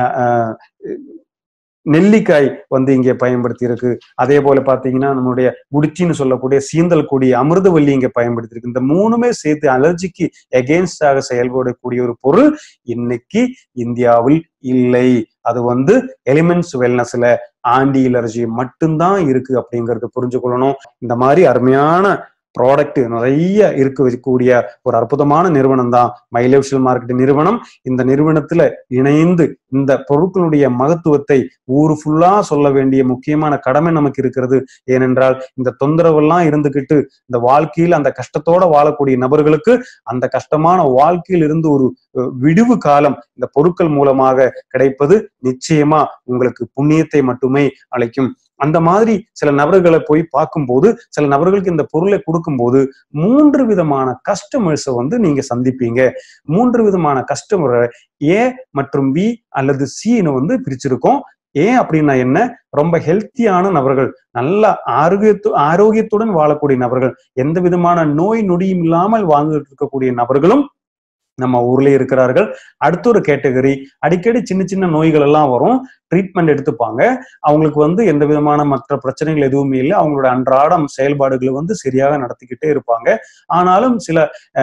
நெல்லிக்காய் வந்து இங்கே பயன்படுத்தி இருக்கு. அதே போல பாத்தீங்கன்னா நம்மளுடைய குடிச்சின்னு சொல்லக்கூடிய சீந்தல் கொடி அமிர்தவல்லி இங்க பயன்படுத்தி இருக்கு. இந்த மூணுமே சேர்த்து அலர்ஜிக்கு எகெயின்ஸ்டாக செயல்படக்கூடிய ஒரு பொருள் இன்னைக்கு இந்தியாவில் இல்லை. அது வந்து எலிமெண்ட்ஸ் வெல்னஸ்ல ஆன்டி அலர்ஜி மட்டும்தான் இருக்கு அப்படிங்கறது புரிஞ்சு கொள்ளணும். இந்த மாதிரி அருமையான ப்ராடக்ட் நிறைய இருக்கக்கூடிய ஒரு அற்புதமான நிறுவனம் தான் மை லைஃப் ஸ்டைல் மார்க்கெட்டிங் நிறுவனம். இந்த நிறுவனத்துல இணைந்து இந்த பொருட்களுடைய மகத்துவத்தை ஊரு ஃபுல்லா சொல்ல வேண்டிய முக்கியமான கடமை நமக்கு இருக்கிறது. ஏனென்றால் இந்த தொந்தரவெல்லாம் இருந்துகிட்டு இந்த வாழ்க்கையில் அந்த கஷ்டத்தோட வாழக்கூடிய நபர்களுக்கு அந்த கஷ்டமான வாழ்க்கையில் இருந்து ஒரு விடுவு காலம் இந்த பொருட்கள் மூலமாக கிடைப்பது நிச்சயமா உங்களுக்கு புண்ணியத்தை மட்டுமே அளிக்கும். அந்த மாதிரி சில நபர்களை போய் பார்க்கும்போது சில நபர்களுக்கு இந்த பொருளை கொடுக்கும்போது மூன்று விதமான கஸ்டமர்ஸை வந்து நீங்க சந்திப்பீங்க. மூன்று விதமான கஸ்டமரை ஏ மற்றும் பி அல்லது சின்னு வந்து பிரிச்சிருக்கோம். ஏன் அப்படின்னா என்ன? ரொம்ப ஹெல்த்தியான நபர்கள், நல்ல ஆரோக்கியத்து ஆரோக்கியத்துடன் வாழக்கூடிய நபர்கள், எந்த விதமான நோய் நொடியும் இல்லாமல் வாழ்ந்துட்டு இருக்கக்கூடிய நபர்களும் நம்ம ஊர்ல இருக்கிறார்கள். அடுத்த ஒரு கேட்டகரி, அடிக்கடி சின்ன சின்ன நோய்கள் எல்லாம் வரும், ட்ரீட்மெண்ட் எடுத்துப்பாங்க. அவங்களுக்கு வந்து எந்த விதமான மற்ற பிரச்சனைகள் எதுவுமே இல்லை. அவங்களோட அன்றாடம் செயல்பாடுகளை வந்து சரியாக நடத்திக்கிட்டே இருப்பாங்க. ஆனாலும் சில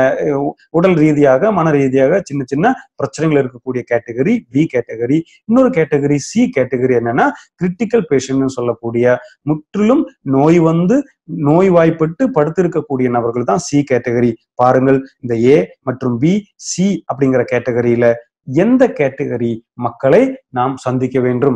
உடல் ரீதியாக மன ரீதியாக சின்ன சின்ன பிரச்சனைகள் இருக்கக்கூடிய கேட்டகரி பி கேட்டகரி. இன்னொரு கேட்டகரி சி கேட்டகரி என்னன்னா கிரிட்டிக்கல் பேஷண்ட் சொல்லக்கூடிய முற்றிலும் நோய் வந்து நோய்வாய்ப்பட்டு படுத்திருக்கக்கூடிய நபர்கள் தான் சி கேட்டகரி. பாருங்கள், இந்த ஏ மற்றும் பி சி அப்படிங்கிற கேட்டகரியில எந்த கேட்டகரி மக்களை நாம் சந்திக்க வேண்டும்?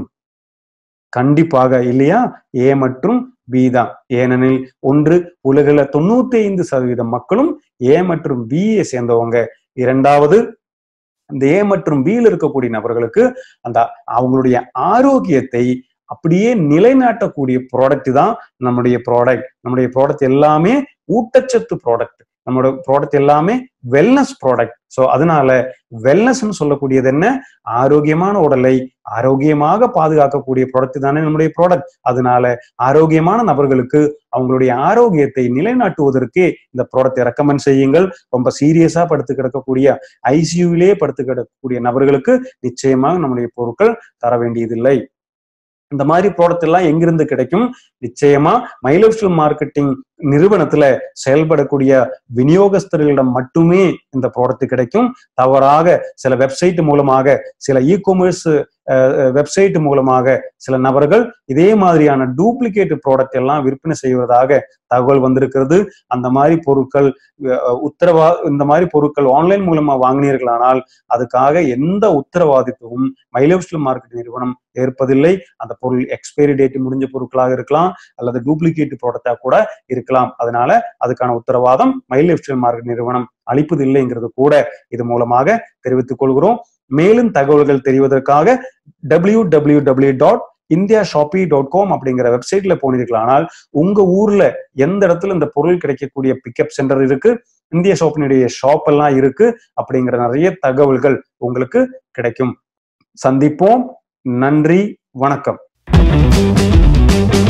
கண்டிப்பாக இல்லையா, ஏ மற்றும் பி தான். ஏனெனில் ஒன்று, உலகில தொண்ணூத்தி ஐந்து சதவீதம் மக்களும் ஏ மற்றும் பியை சேர்ந்தவங்க. இரண்டாவது, இந்த ஏ மற்றும் பியில் இருக்கக்கூடிய நபர்களுக்கு அந்த அவங்களுடைய ஆரோக்கியத்தை அப்படியே நிலைநாட்டக்கூடிய ப்ராடக்ட் தான் நம்முடைய ப்ராடக்ட். நம்முடைய ப்ராடக்ட் எல்லாமே ஊட்டச்சத்து ப்ராடக்ட். நம்மளோட ப்ராடக்ட் எல்லாமே வெல்னஸ் ப்ராடக்ட். ஸோ அதனால வெல்னஸ்ன்னு சொல்லக்கூடியது என்ன? ஆரோக்கியமான உடலை ஆரோக்கியமாக பாதுகாக்கக்கூடிய ப்ராடக்ட் தானே நம்முடைய ப்ராடக்ட். அதனால ஆரோக்கியமான நபர்களுக்கு அவங்களுடைய ஆரோக்கியத்தை நிலைநாட்டுவதற்கே இந்த ப்ராடக்டை ரெக்கமெண்ட் செய்யுங்கள். ரொம்ப சீரியஸா படுத்து கிடக்கக்கூடிய ஐசியூவிலே படுத்து கிடக்கக்கூடிய நபர்களுக்கு நிச்சயமாக நம்முடைய பொருட்கள் தர வேண்டியதில்லை. இந்த மாதிரி ப்ராடக்ட் எல்லாம் எங்கிருந்து கிடைக்கும்? நிச்சயமா மை லைஃப் ஸ்டைல் மார்க்கெட்டிங் நிறுவனத்துல செயல்படக்கூடிய விநியோகஸ்தர்களிடம் மட்டுமே இந்த ப்ராடக்ட் கிடைக்கும். தவறாக சில வெப்சைட் மூலமாக, சில இ காமர்ஸ் வெப்சைட் மூலமாக சில நபர்கள் இதே மாதிரியான டூப்ளிகேட் ப்ராடக்ட் எல்லாம் விற்பனை செய்வதாக தகவல் வந்திருக்கிறது. அந்த மாதிரி பொருட்கள் உத்தரவா இந்த மாதிரி பொருட்கள் ஆன்லைன் மூலமா வாங்கினீர்களானால் அதுக்காக எந்த உத்தரவாதித்துவம் மை லைஃப் ஸ்டைல் மார்க்கெட்டிங் நிறுவனம் ஏற்பதில்லை. அந்த பொருள் எக்ஸ்பைரி டேட் முடிஞ்ச பொருட்களாக இருக்கலாம் அல்லது டூப்ளிகேட் ப்ராடக்டா கூட இருக்கலாம். அதனால அதுக்கான உத்தரவாதம் மை லைஃப் ஸ்டைல் மார்க்கெட்டிங் நிறுவனம் அளிப்பதில்லைங்கிறது கூட இது மூலமாக தெரிவித்துக் கொள்கிறோம். மேலும் தகவல்கள் தெரிவதற்காக W W W dot India shoppe dot com அப்படிங்கிற வெப்சைட்ல போனீர்களானால் உங்க ஊர்ல எந்த இடத்துல இந்த பொருள் கிடைக்கக்கூடிய பிக்கப் சென்டர் இருக்கு, இந்தியா ஷாப்பினுடைய ஷாப் எல்லாம் இருக்கு அப்படிங்கிற நிறைய தகவல்கள் உங்களுக்கு கிடைக்கும். சந்திப்போம். நன்றி, வணக்கம்.